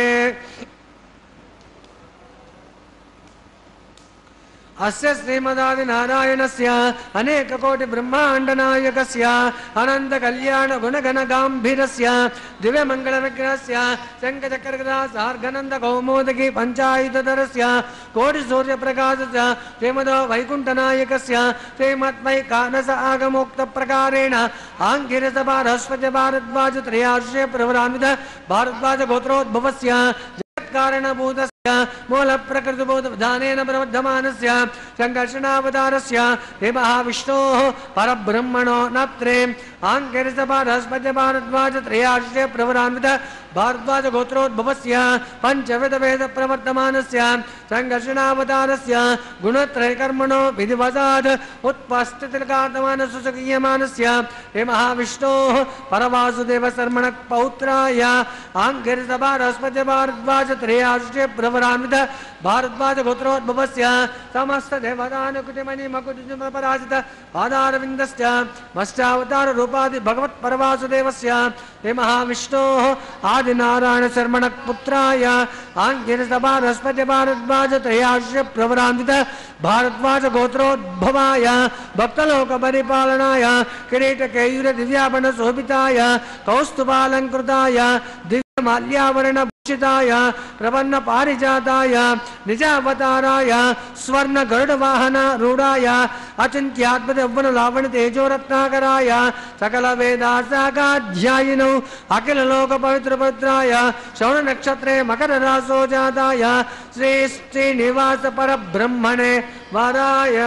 S2: अस्य श्रीमदादि नारायणस्य अनेक कोटि ब्रह्मांड नायकस्य अनंत कल्याण गुणगण गांभीरस्य दिव्य मंगल विग्रहस्य शंख चक्र गदा सार्गनंद कौमोदकी पंचायुधरस्य कोटि सूर्य प्रकाशस्य श्रीमदो वैकुंठ नायकस्य श्रीमद्मय कानस आगमोक्त प्रकारेण आंगिरस भारस्पति भारद्वाज त्रयार्षे प्रवरान्वित भारद्वाज गोत्रोद्भवस्य कारणभूतस्य मूल प्रकृतिभूत विधानेन प्रवर्धमानस्य संकर्षणावतारस्य हे महाविष्णोः परब्रह्मणो नत्रे आंगिरस भारस्पति भारद्वाज त्रयार्षे प्रवरान्वित भारद्वाज गोत्रोद्भवस्य पंचविध वेद प्रवर्तमानस्य संकर्षणावतारस्य गुणत्रय कर्मणो विधिवशात् उत्पस्थितिर्कार्तमान सुसुखीयमानस्य हे महाविष्णोः परवासुदेव शर्मण पौत्राय आंगिरस भारस्पति भारद्वाज त्रयार्षे प्रवरान्वित भारद्वाज गोत्रोद्भवस्य समस्त देवतानुकुटिमणि मकुटिपराजित पादारविन्दस्य मत्स्यावतार रूपादि भगवत् परवासुदेवस्य हे महाविष्णोः आदिनारायण शर्मण पुत्राय आंगिरस भारस्पति भारद्वाज त्रयार्षे प्रवरान्वित भारद्वाज गोत्रोद्भवाय भक्तलोक परिपालनाय किरीट केयूर दिव्याभरण शोभिताय कौस्तुभालंकृताय माल्यावरण भूषिताय प्रपन्न पारिजाताय निजावताराय स्वर्ण गरुड वाहन रूढ़ाय अचिंत्यात्मक यौवन लावण्य तेजो रत्नाकराय सकल वेदासागाध्यायिनौ अखिल लोक पवित्र पुत्राय श्रवण नक्षत्रे मकर रासो जाताय श्री श्रीनिवास पर ब्रह्मणे वराय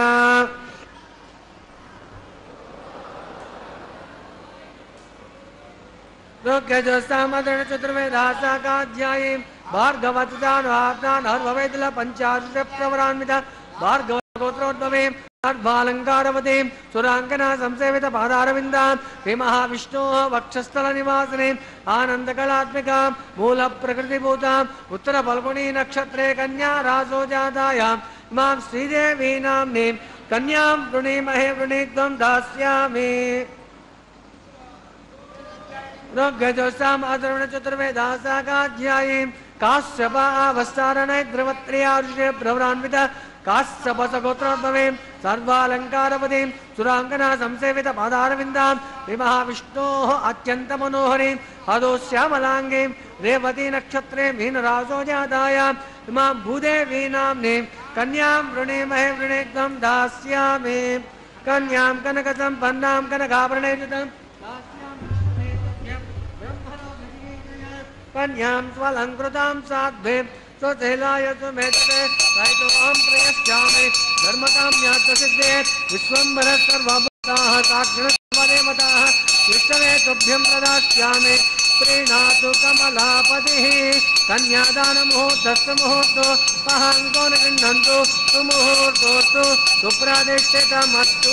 S2: चतुर्वेदासाकाध्यायी भार्गवतान हर्ववेदल पंचाशत प्रवरान्वित भार्गव गोत्रोद्भवे सर्वालंकारवती सुरांगना संसेवित पादारविंदा हे महाविष्णोः वक्षस्थल निवासिने आनंद कलात्मिका मूल प्रकृतिभूता उत्तर फल्गुनी नक्षत्रे कन्या रासो जाताय मां श्रीदेवी नाम्ने कन्यां वृणीमहे वृणीत्वं दास्यामि ऋग्यजुष्टाम् अथर्वण चतुर्वेदासाकाध्यायी काश्यपावस्तारणे द्रवत्र्यार्षे प्रवरान्वित काश्यपसगोत्रोद्भवे सर्वालंकारवती सुरांगना संसेवित पादारविंदां महाविष्णोः अत्यंत मनोहरी अदो श्यामलांगी रेवती नक्षत्रे मीनरासो जाताय इमां भूदेवी नाम्ने कन्यां वृणीमहे वृणीत्वं दास्यामि कन्यां कनकसम्पन्नां कनकाभरणैर्युतां कन्यां स्वलंकृतां साध्वीं स्वशैलाय सुमेधते साहित्योऽहं प्रयच्छामि धर्मकाम्यार्थसिद्धे विश्वम्भरः सर्वभूताः साक्षिणस्वदेवताः विष्णवे तुभ्यं प्रदास्यामि प्रीणातु कमलापतिः कन्यादानमुहूर्तस्य मुहूर्तो महाङ्को न गृह्णन्तु सुमुहूर्तोऽस्तु सुप्रादिष्टितमस्तु।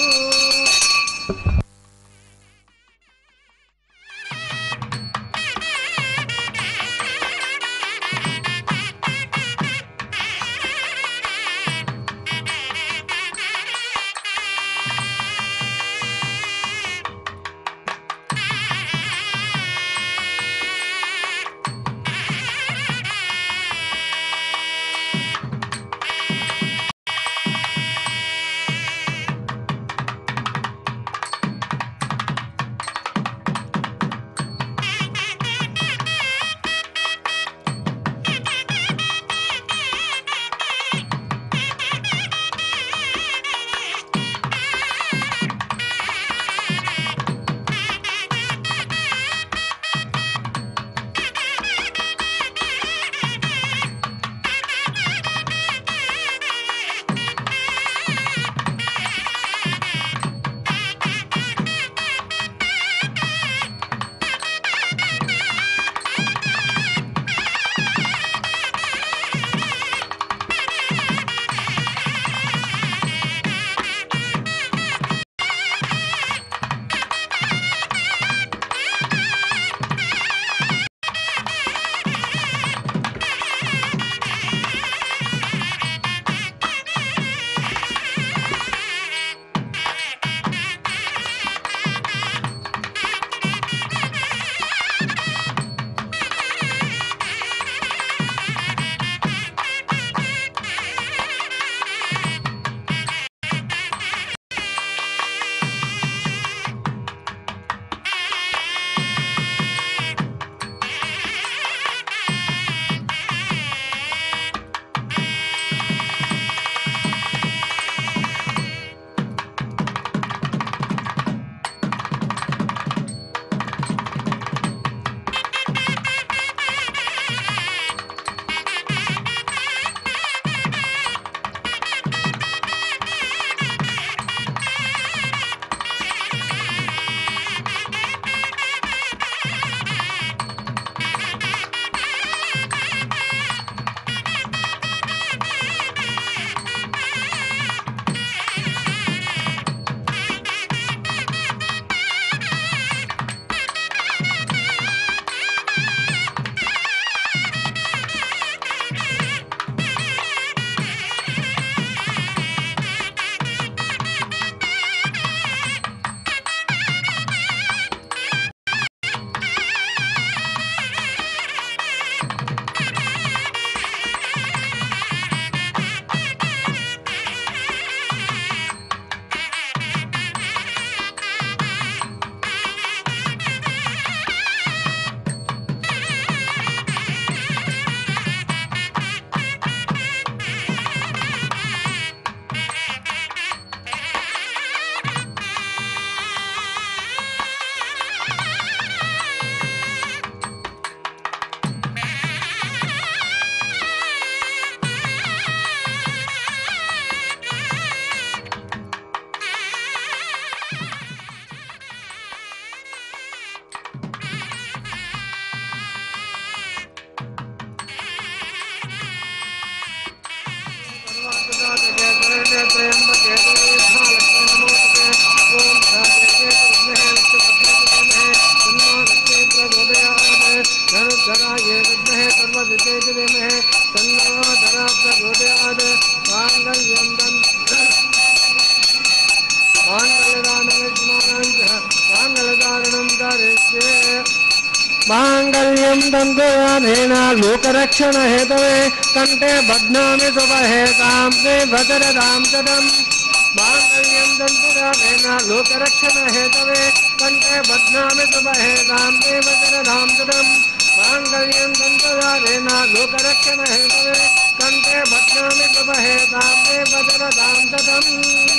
S2: मांगल्यम तंतुयानेन लोकरक्षण हेतवे कंठे बध्नामि शुभहे काम्ये भद्रदां तदम् मांगल्यम तंतुयानेन लोकरक्षण हेतवे कंठे बध्नामि शुभहे काम्ये भद्रदां तदम् मांगल्यम तंतुयानेन लोकरक्षण हेतवे कंठे बध्नामि शुभहे काम्ये भद्रदां तदम्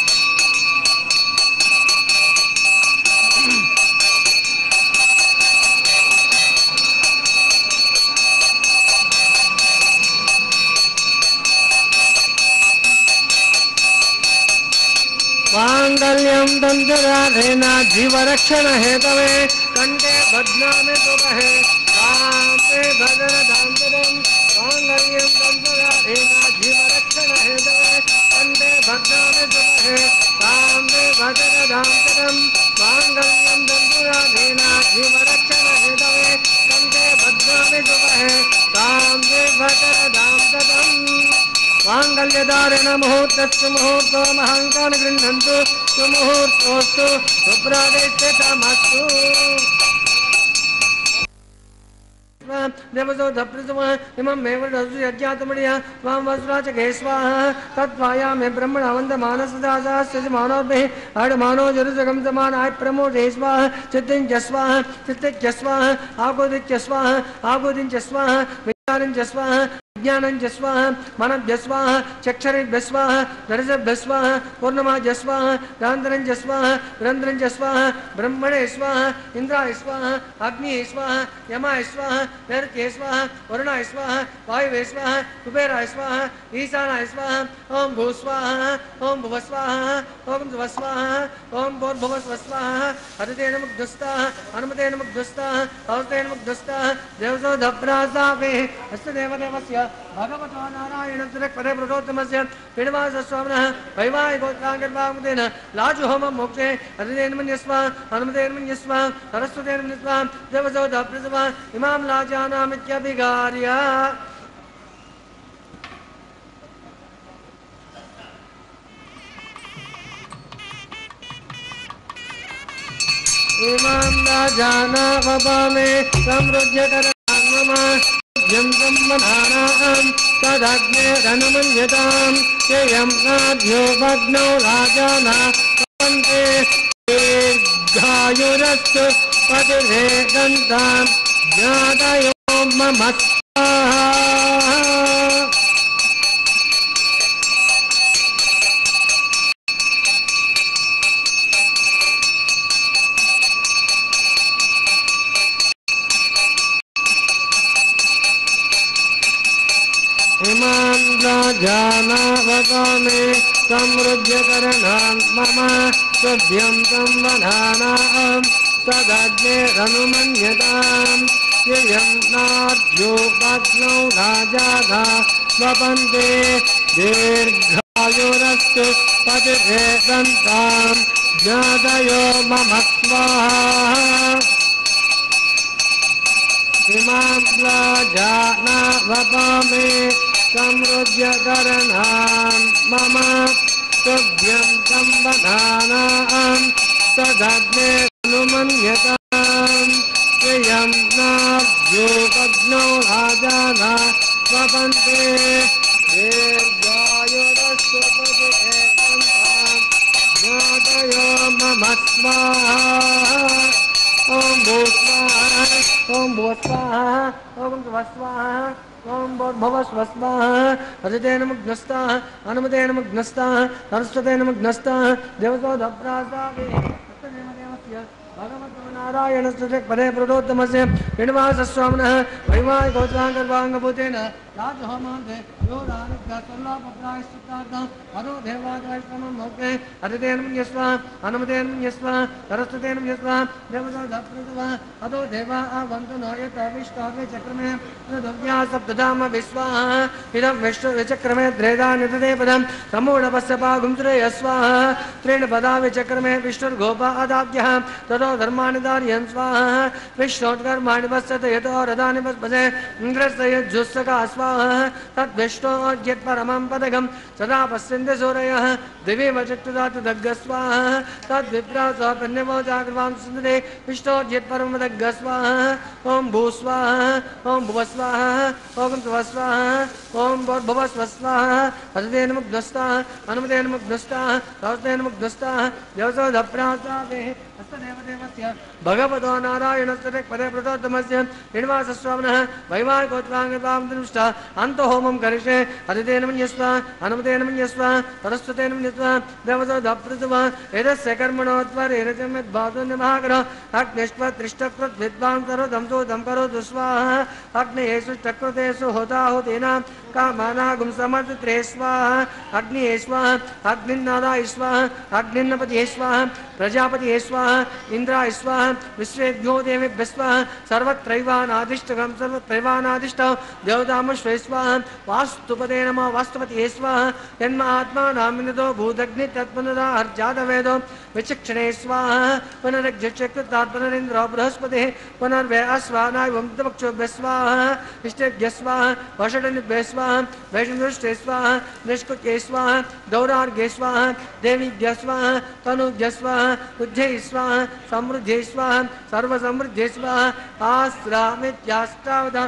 S2: मांगल्यम तंतुयानेन जीवरक्षण हेतवे कंठे बध्नामि शुभहे काम्ये भद्रदां तदम् मांगल्यम तंतुयानेन जीवरक्षण हेतवे कंठे बध्नामि शुभहे काम्ये भद्रदां तदम् मांगल्यम तंतुयानेन जीवरक्षण हेतवे कंठे बध्नामि शुभहे काम्ये भद्रदां तदम् मांगल्यधारण मुहूर्तस्य मुहूर्तो महंकान गृह्णन्तु सुमुहूर्तोस्तु सुप्रादेशतमस्तु देवसो धप्रसमः इमं मे वदसु यज्ञातमणिया वां वस्राच घेस्वाहा तत्वाया मे ब्रह्मणा वन्दमानसदासास्य मानोभिः अडमानो जरुजगं समानाय प्रमोदे स्वाहा चित्तिञ्च स्वाहा चित्तिञ्च स्वाहा आगोदिञ्च स्वाहा आगोदिञ्च स्वाहा विज्ञानञ्च स्वाहा ज्ञानं जस्वाहा मनः जस्वाहा चक्षरे जस्वाहा दर्श जस्वाहा पूर्णमा जस्वाहा दांतरं जस्वाहा रंध्रं जस्वाहा ब्रह्मणे स्वाहा इंद्राय स्वाहा अग्नि स्वाहा यमाय स्वाहा नरके स्वाहा वरुणाय स्वाहा वायुवे स्वाहा कुबेराय स्वाहा ईशानाय स्वाहा ओम भू स्वाहा ओम भुव स्वाहा ओम भुव स्वाहा ओम भूर्भुव स्वाहा हरितेन मुग्धस्ताः हनुमतेन मुग्धस्ताः हस्तेन मुग्धस्ताः देवसो धप्रासावे हस्तदेवदेवस्य भगवतो नारायणस्य परे पुरुषोत्तमस्य पिण्वासस्वामिनः वैवाहिकोत्राङ्गर्वामुदेन लाजुहोमं मोक्षे हरितेन मन्यस्वा हनुमतेन मन्यस्वा सरस्वतेन मन्यस्वा देवसो धप्रासावे इमां लाजानामित्यभिगार्य इमां लाजानावपामे समृद्ध्यकरणान्ममा यं मनानां तदग्ने धनमन्यतां यं नाद्यो भग्नौ राजाना पवन्ते दीर्घायुरस्तु पतिरेदन्तां ज्ञातयो मम स्वाहा इमां राजानावकामे समृद्ध्यकरणान् मम तुभ्यं संवधानां तदग्ने हनुमन्यतां यं नाद्यो भग्नौ राजाधा स्वपन्ते दीर्घायुरस्तु पतिरेदन्तां ज्ञातयो मम स्वाहा इमां लाजानावपामे समृद्ध्यकरणान् मम तुभ्यं संवधानां तदग्ने हनुमन्यतां यं नाद्यो भग्नौ राजाना स्वपन्ते दीर्घायुरस्तु पतिरेदन्तां ज्ञातयो मम स्वाहा ओम भू स्वाहा ओम भू स्वाहा ओम भुव स्वाहा ओम भूर्भुव स्वाहा हरितेन मुग्धस्ताः हनुमतेन मुग्धस्ताः सरस्वतेन मुग्धस्ताः देवसो धप्रासावे हस्तदेवदेवस्य भगवतो नारायणस्य परे पुरुषोत्तमस्य पिण्वासस्वामिनः वैवाहिकोत्राङ्गर्वाङ्गभूतेन राजहोमान्ते यो रानिभ्यस्तुल्लापप्रायश्चित्तार्थं अदो देवादायश्रमं मोक्षे अतितेन यस्वा अनुमतेन यस्वा सरस्वतेन यस्वा देवता दप्रतवा अदो देवा आवन्तु नो यतविष्टावे चक्रमे द्रव्या सप्तधाम विश्वाः इदं विष्णु विचक्रमे त्रेधा निदते पदं समूढपस्य पागुंसुरे यस्वाः त्रीणि पदा विचक्रमे विष्णुर्गोपा अदाभ्यः ततो धर्माणि धारयन् स्वाहा विष्णोत्कर्माणि पश्यते यतो रथानि पश्यते इन्द्रस्य यज्जुस्सका स्वाहा तद्विष्णोर्यत्परमं पदकं सदा पश्यन्ति सूरयः दिवि वचक्षुदातु दग्गस्वाहा तद्विप्रा स्वपन्यमो जागृवां सुन्दरे विष्णोर्यत्परं दग्गस्वाहा ॐ भूस्वाहा ॐ भुवस्वाहा ॐ स्वस्वाहा ॐ भुवस्वस्वाहा हृदयेन मुग्धस्ताः अनुमतेन मुग्धस्ताः सहस्रेण मुग्धस्ताः देवसोदप्रासावे हस्तदेवदेवस्य भगवतो नारायणस्य पदे प्रतोत्तमस्य श्रीनिवासस्वामिनः वैवाहिकोत्वाङ्गतां दृष्टा अन्तहोमं करिष्ये हृदयेन मन्यस्वा अनुमतेन मन्यस्वा सरस्वतेन मन्यस्वा देवसोदप्रुतवा एतस्य कर्मणोत्वरेरजमेद्भातुन्यभाकर अग्निष्वत्रिष्टकृद्विद्वां सर्वदं सोदं करोतु स्वाहा अग्नेषु चक्रतेषु होताहुतीनां कामानागुं समर्थित्रे स्वाहा अग्निये स्वाहा अग्निन्नादाय स्वाहा अग्निन्नपतिये स्वाहा प्रजापतिये स्वाहा इंद्राय स्वाहा विश्वेभ्यो देवेभ्यः स्वाहा सर्वत्रैवानादिष्टकं सर्वत्रैवानादिष्टं देवतामश्वे स्वाहा वास्तुपते नमः वास्तुपतिये स्वाहा यन्मात्मानामिनतो भूतग्नि तत्पुनरार्जातवेदो विचक्षणे स्वाहा पुनरग्जचक्रतात् पुनरिन्द्रो बृहस्पतिः पुनर्वै अस्वानाय वंशपक्षोभ्यः स्वाहा इष्टेभ्यः स्वाहा वषडनिभ्यः स्वाहा वैष्णुष्टे स्वाहा निष्कुत्ये स्वाहा दौरार्घ्ये स्वाहा देवीभ्यः स्वाहा तनुभ्यः स्वाहा उज्जये स्वाहा समृद्धये स्वाहा सर्वसमृद्धये स्वाहा आस्रामित्याष्टावधा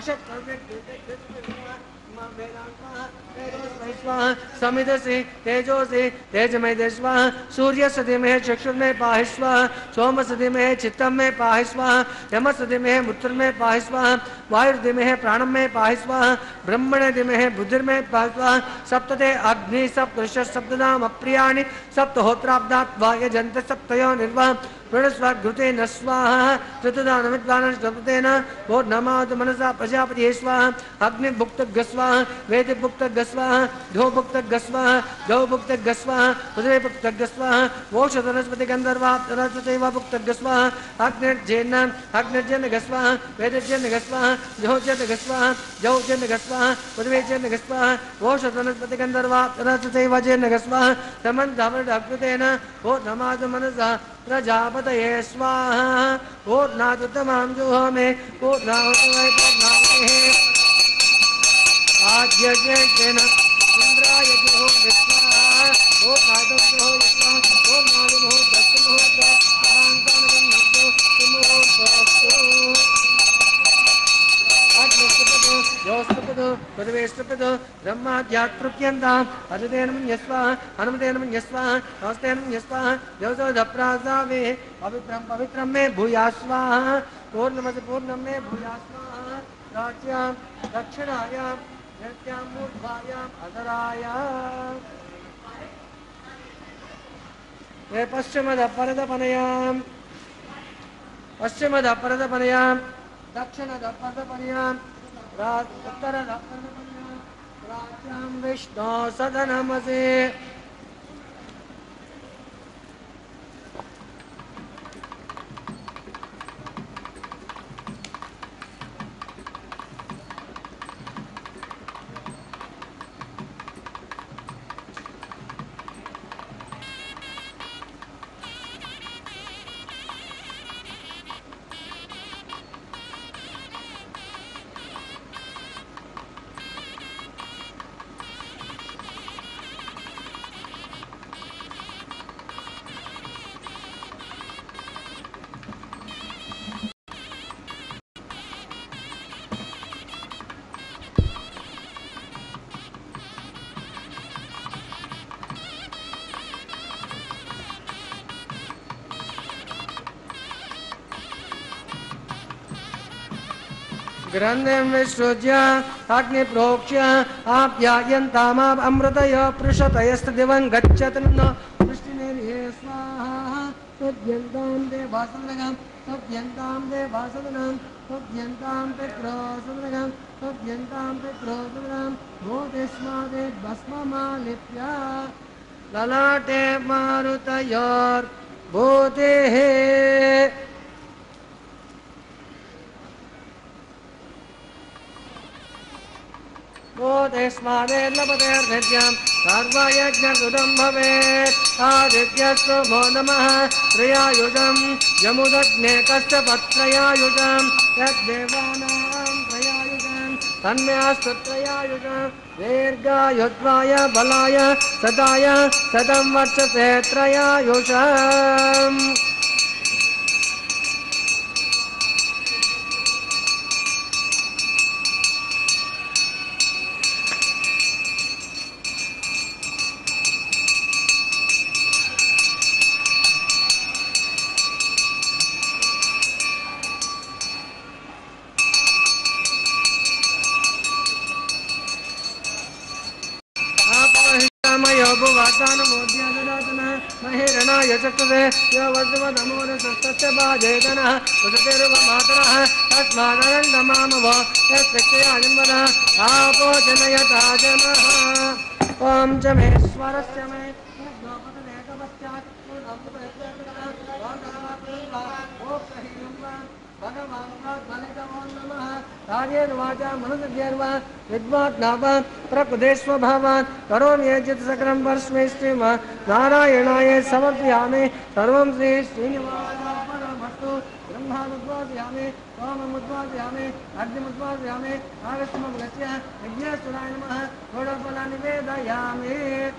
S2: समिधसे तेजोसे तेजमय स्वाहा सूर्य सदी में चक्षुर में पाहि स्वाहा सोम सदी में चित्तम में पाहि स्वाहा यम सदी में मूत्र में पाहि स्वाहा वायुर्दि में प्राणम में पाहि स्वाहा ब्रह्मण दि में बुद्धिर में पाहि स्वाहा सप्तते अग्नि सप्तऋष सप्तनाम अप्रियाणि सप्तहोत्राब्दात् यजन्ते सप्तयो निर्वाह प्रणस्वाघृते न स्वाहा ऋतुदानमिद्वानस्वतेन वो नमाद मनसा प्रजापतिये स्वाहा अग्निभुक्तग्स्वाहा वेदिभुक्तग्स्वाहा धोभुक्तग्स्वाहा गौभुक्तग्स्वाहा उदयभुक्तग्स्वाहा वोषधनस्पति गन्धर्वाप्तरस्वतैव भुक्तग्स्वाहा अग्निर्जेन्न अग्निर्जन्नगस्वाहा वेदिर्जन्नगस्वाहा जोजन्नगस्वाहा जौजन्नगस्वाहा उदयजन्नगस्वाहा वोषधनस्पति गन्धर्वाप्तरस्वतैव जन्नगस्वाहा समन्धावृतकृतेन वो नमाद मनसा प्रजापतये स्वाहा पूर्णादुत्तमां जुहोमे पूर्णाहुतिः आद्यज्ञेन इन्द्राय जुहो विस्वाहा पूर्णादं जुहो विस्वाहा पूर्णादिमहो दत्तमहो दत्तान्तानगं नभो सुमुहोस्तु अग्निस्तुपदो योस्तुपदो पदवेस्तुपदो ब्रह्माद्यात्कृत्यन्ताम् अजतेन मन्यस्वाहा हनुमतेन मन्यस्वाहा हस्तेन मन्यस्वाहा देवसोदप्रासावे पवित्रं पवित्रं मे भूयास्वाहा पूर्णमसि पूर्णं मे भूयास्वाहा राज्यां दक्षिणायां नृत्यां मूर्ध्वायाम् अधरायां ये पश्चिमदपरदपनयां दक्षिणदपरदपनयां उत्तरदपरदपनयां राज्यां विष्णो सदनमसि ग्रन्थं विसृज्य अग्निप्रोक्ष्य आप्यायन्तामाम् अमृतय पृषतयस्तदिवं गच्छतन वृष्टिनिर्हे स्वाहा तद्यन्तां देवासदनगं तद्यन्तां देवासदनं तद्यन्तां पित्रोसदनगं स्तुत्यन्तां पित्रोदरां भूतिस्मादिभस्ममालिप्य ललाटे मारुतयोर्भूतिः भूतिस्मादेर्लपतेर्भिद्यां सर्वयज्ञकृतं भवेत् आदित्यस्तु भो नमः त्रयायुजं यमुदग्ने कश्यपत्रयायुजं यद्देवानां त्रयायुजं तन्मेऽस्तु त्रयायुजं दीर्घायुत्वाय बलाय सदाय शतं वर्षसे त्रयायुषम् महिरणाय चक्षुषे यो वर्धवदमोरसस्तस्य बाजेतनः वसतिर्वमातरः तस्मादनन्दमामव यस्यक्रिया जन्मनः आपो जनयता जनः ॐ च मेश्वरस्य मे कार्यर्वाचा मनुष्यर्वा विद्वात्नापा प्रकृतेष्वभावात् करोमि यज्जित सकलं परस्मै श्रीमा नारायणाय समर्पयामि सर्वं श्री श्रीनिवासार्पणमस्तु ब्रह्मामुद्वादयामि सोममुद्वादयामि अग्निमुद्वादयामि आगस्त्यमगस्य यज्ञेश्वराय नमः षोडशफलानि निवेदयामि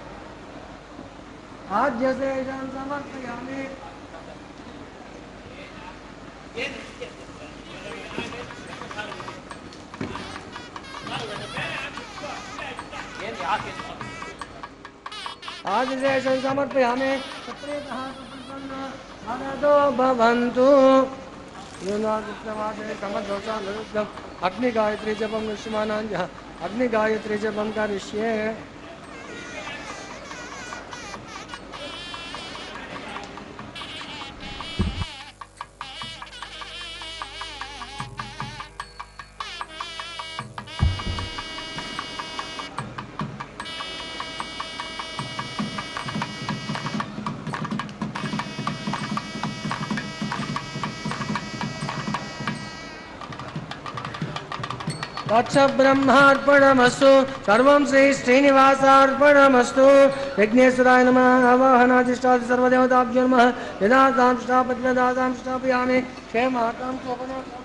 S2: आद्यशेषं समर्पयामि आदिशेषं समर्पयामि तत्रेतः प्रसन्नो भवन्तु अग्निगायत्री जपं विश्वमानाञ्जः अग्निगायत्री जपं करिष्ये तच्च ब्रह्मार्पणमस्तु सर्वं श्री श्रीनिवासार्पणमस्तु विघ्नेश्वराय नमः आवाहनाधिष्ठादि सर्वदेवताभ्यो नमः यदातां स्थापयामि स्थापयामि क्षेमातां स्वपनार्थम्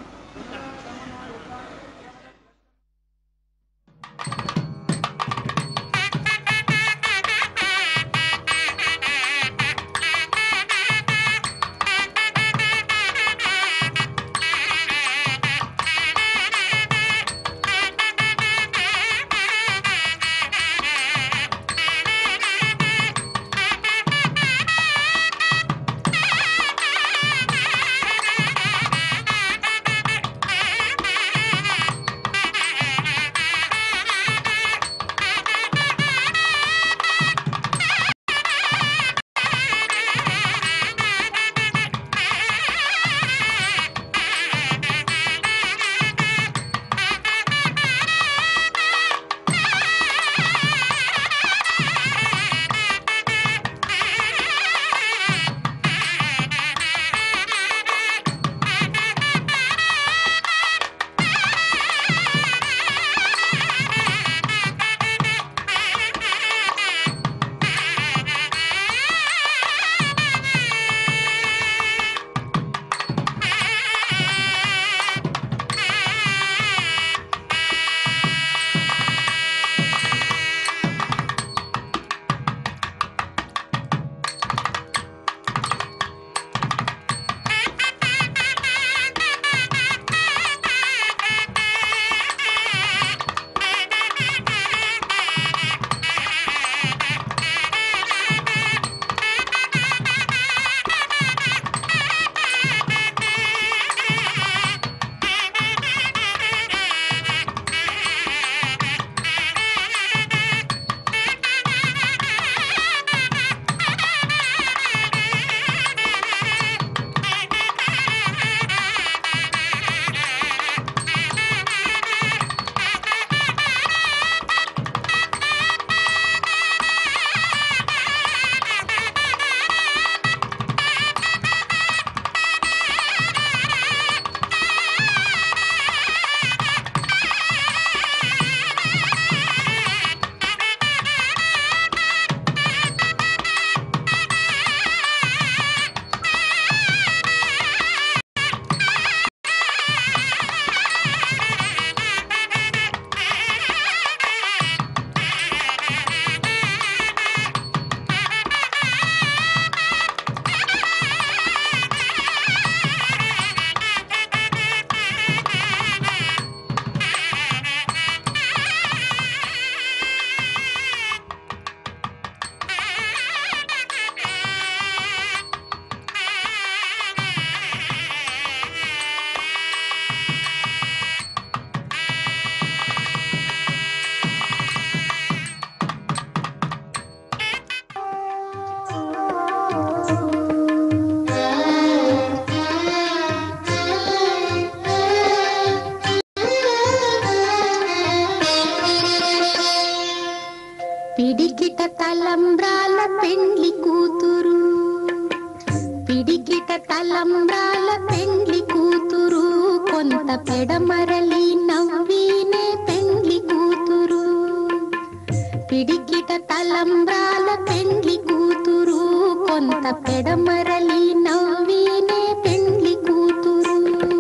S4: పిడికిట తలంబ్రాల పెండ్లి కూతురు, పిడికిట తలంబ్రాల పెండ్లి కూతురు, కొంత పెడమరలి నవ్వినే పెండ్లి కూతురు. పిడికిట తలంబ్రాల పెండ్లి కూతురు, కొంత పెడమరలి నవ్వినే పెండ్లి కూతురు.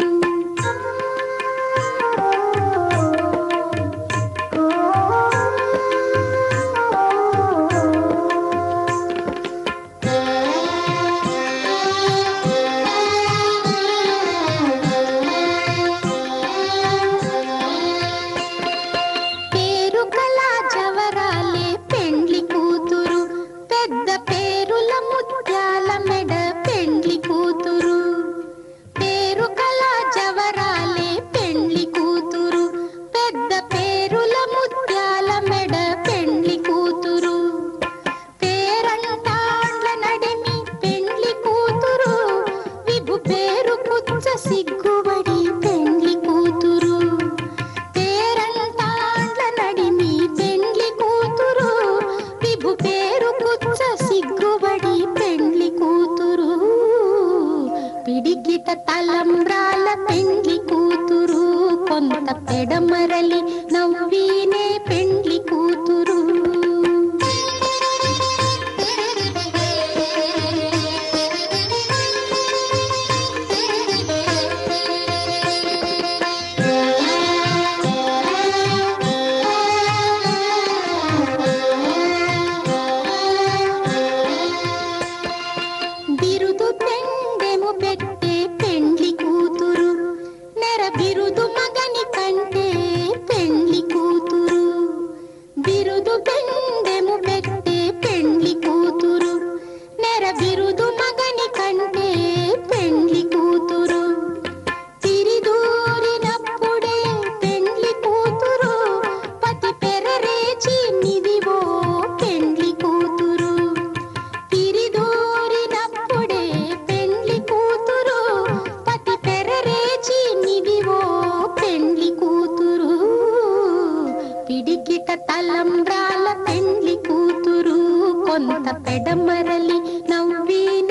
S4: పిడికిట తలంబ్రాల పెండ్లి కూతురు, కొంత పెడమరలి నవ్వినే పెండ్లి కూతురు. బిరుదు పెండెము పెట్టే పెండ్లి కూతురు, నెర బిరుదు మగని కంటే పెండ్లి కూతురు. బిరుదు పెండెము పెట్టే పెండ్లి కూతురు, నెర బిరుదు మగని కంటే పెండ్లి కూతురు. తిరిదూరినప్పుడే పెండ్లి కూతురు, పతి పెరరేచి నిదివో పెండ్లి కూతురు. తిరిదూరినప్పుడే పెండ్లి కూతురు, పతి పెరరేచి నిదివో పెండ్లి కూతురు. పిడికిట తలంబ్రాల పెండ్లి కూతురు, కొంత పెడమరలి నవ్విన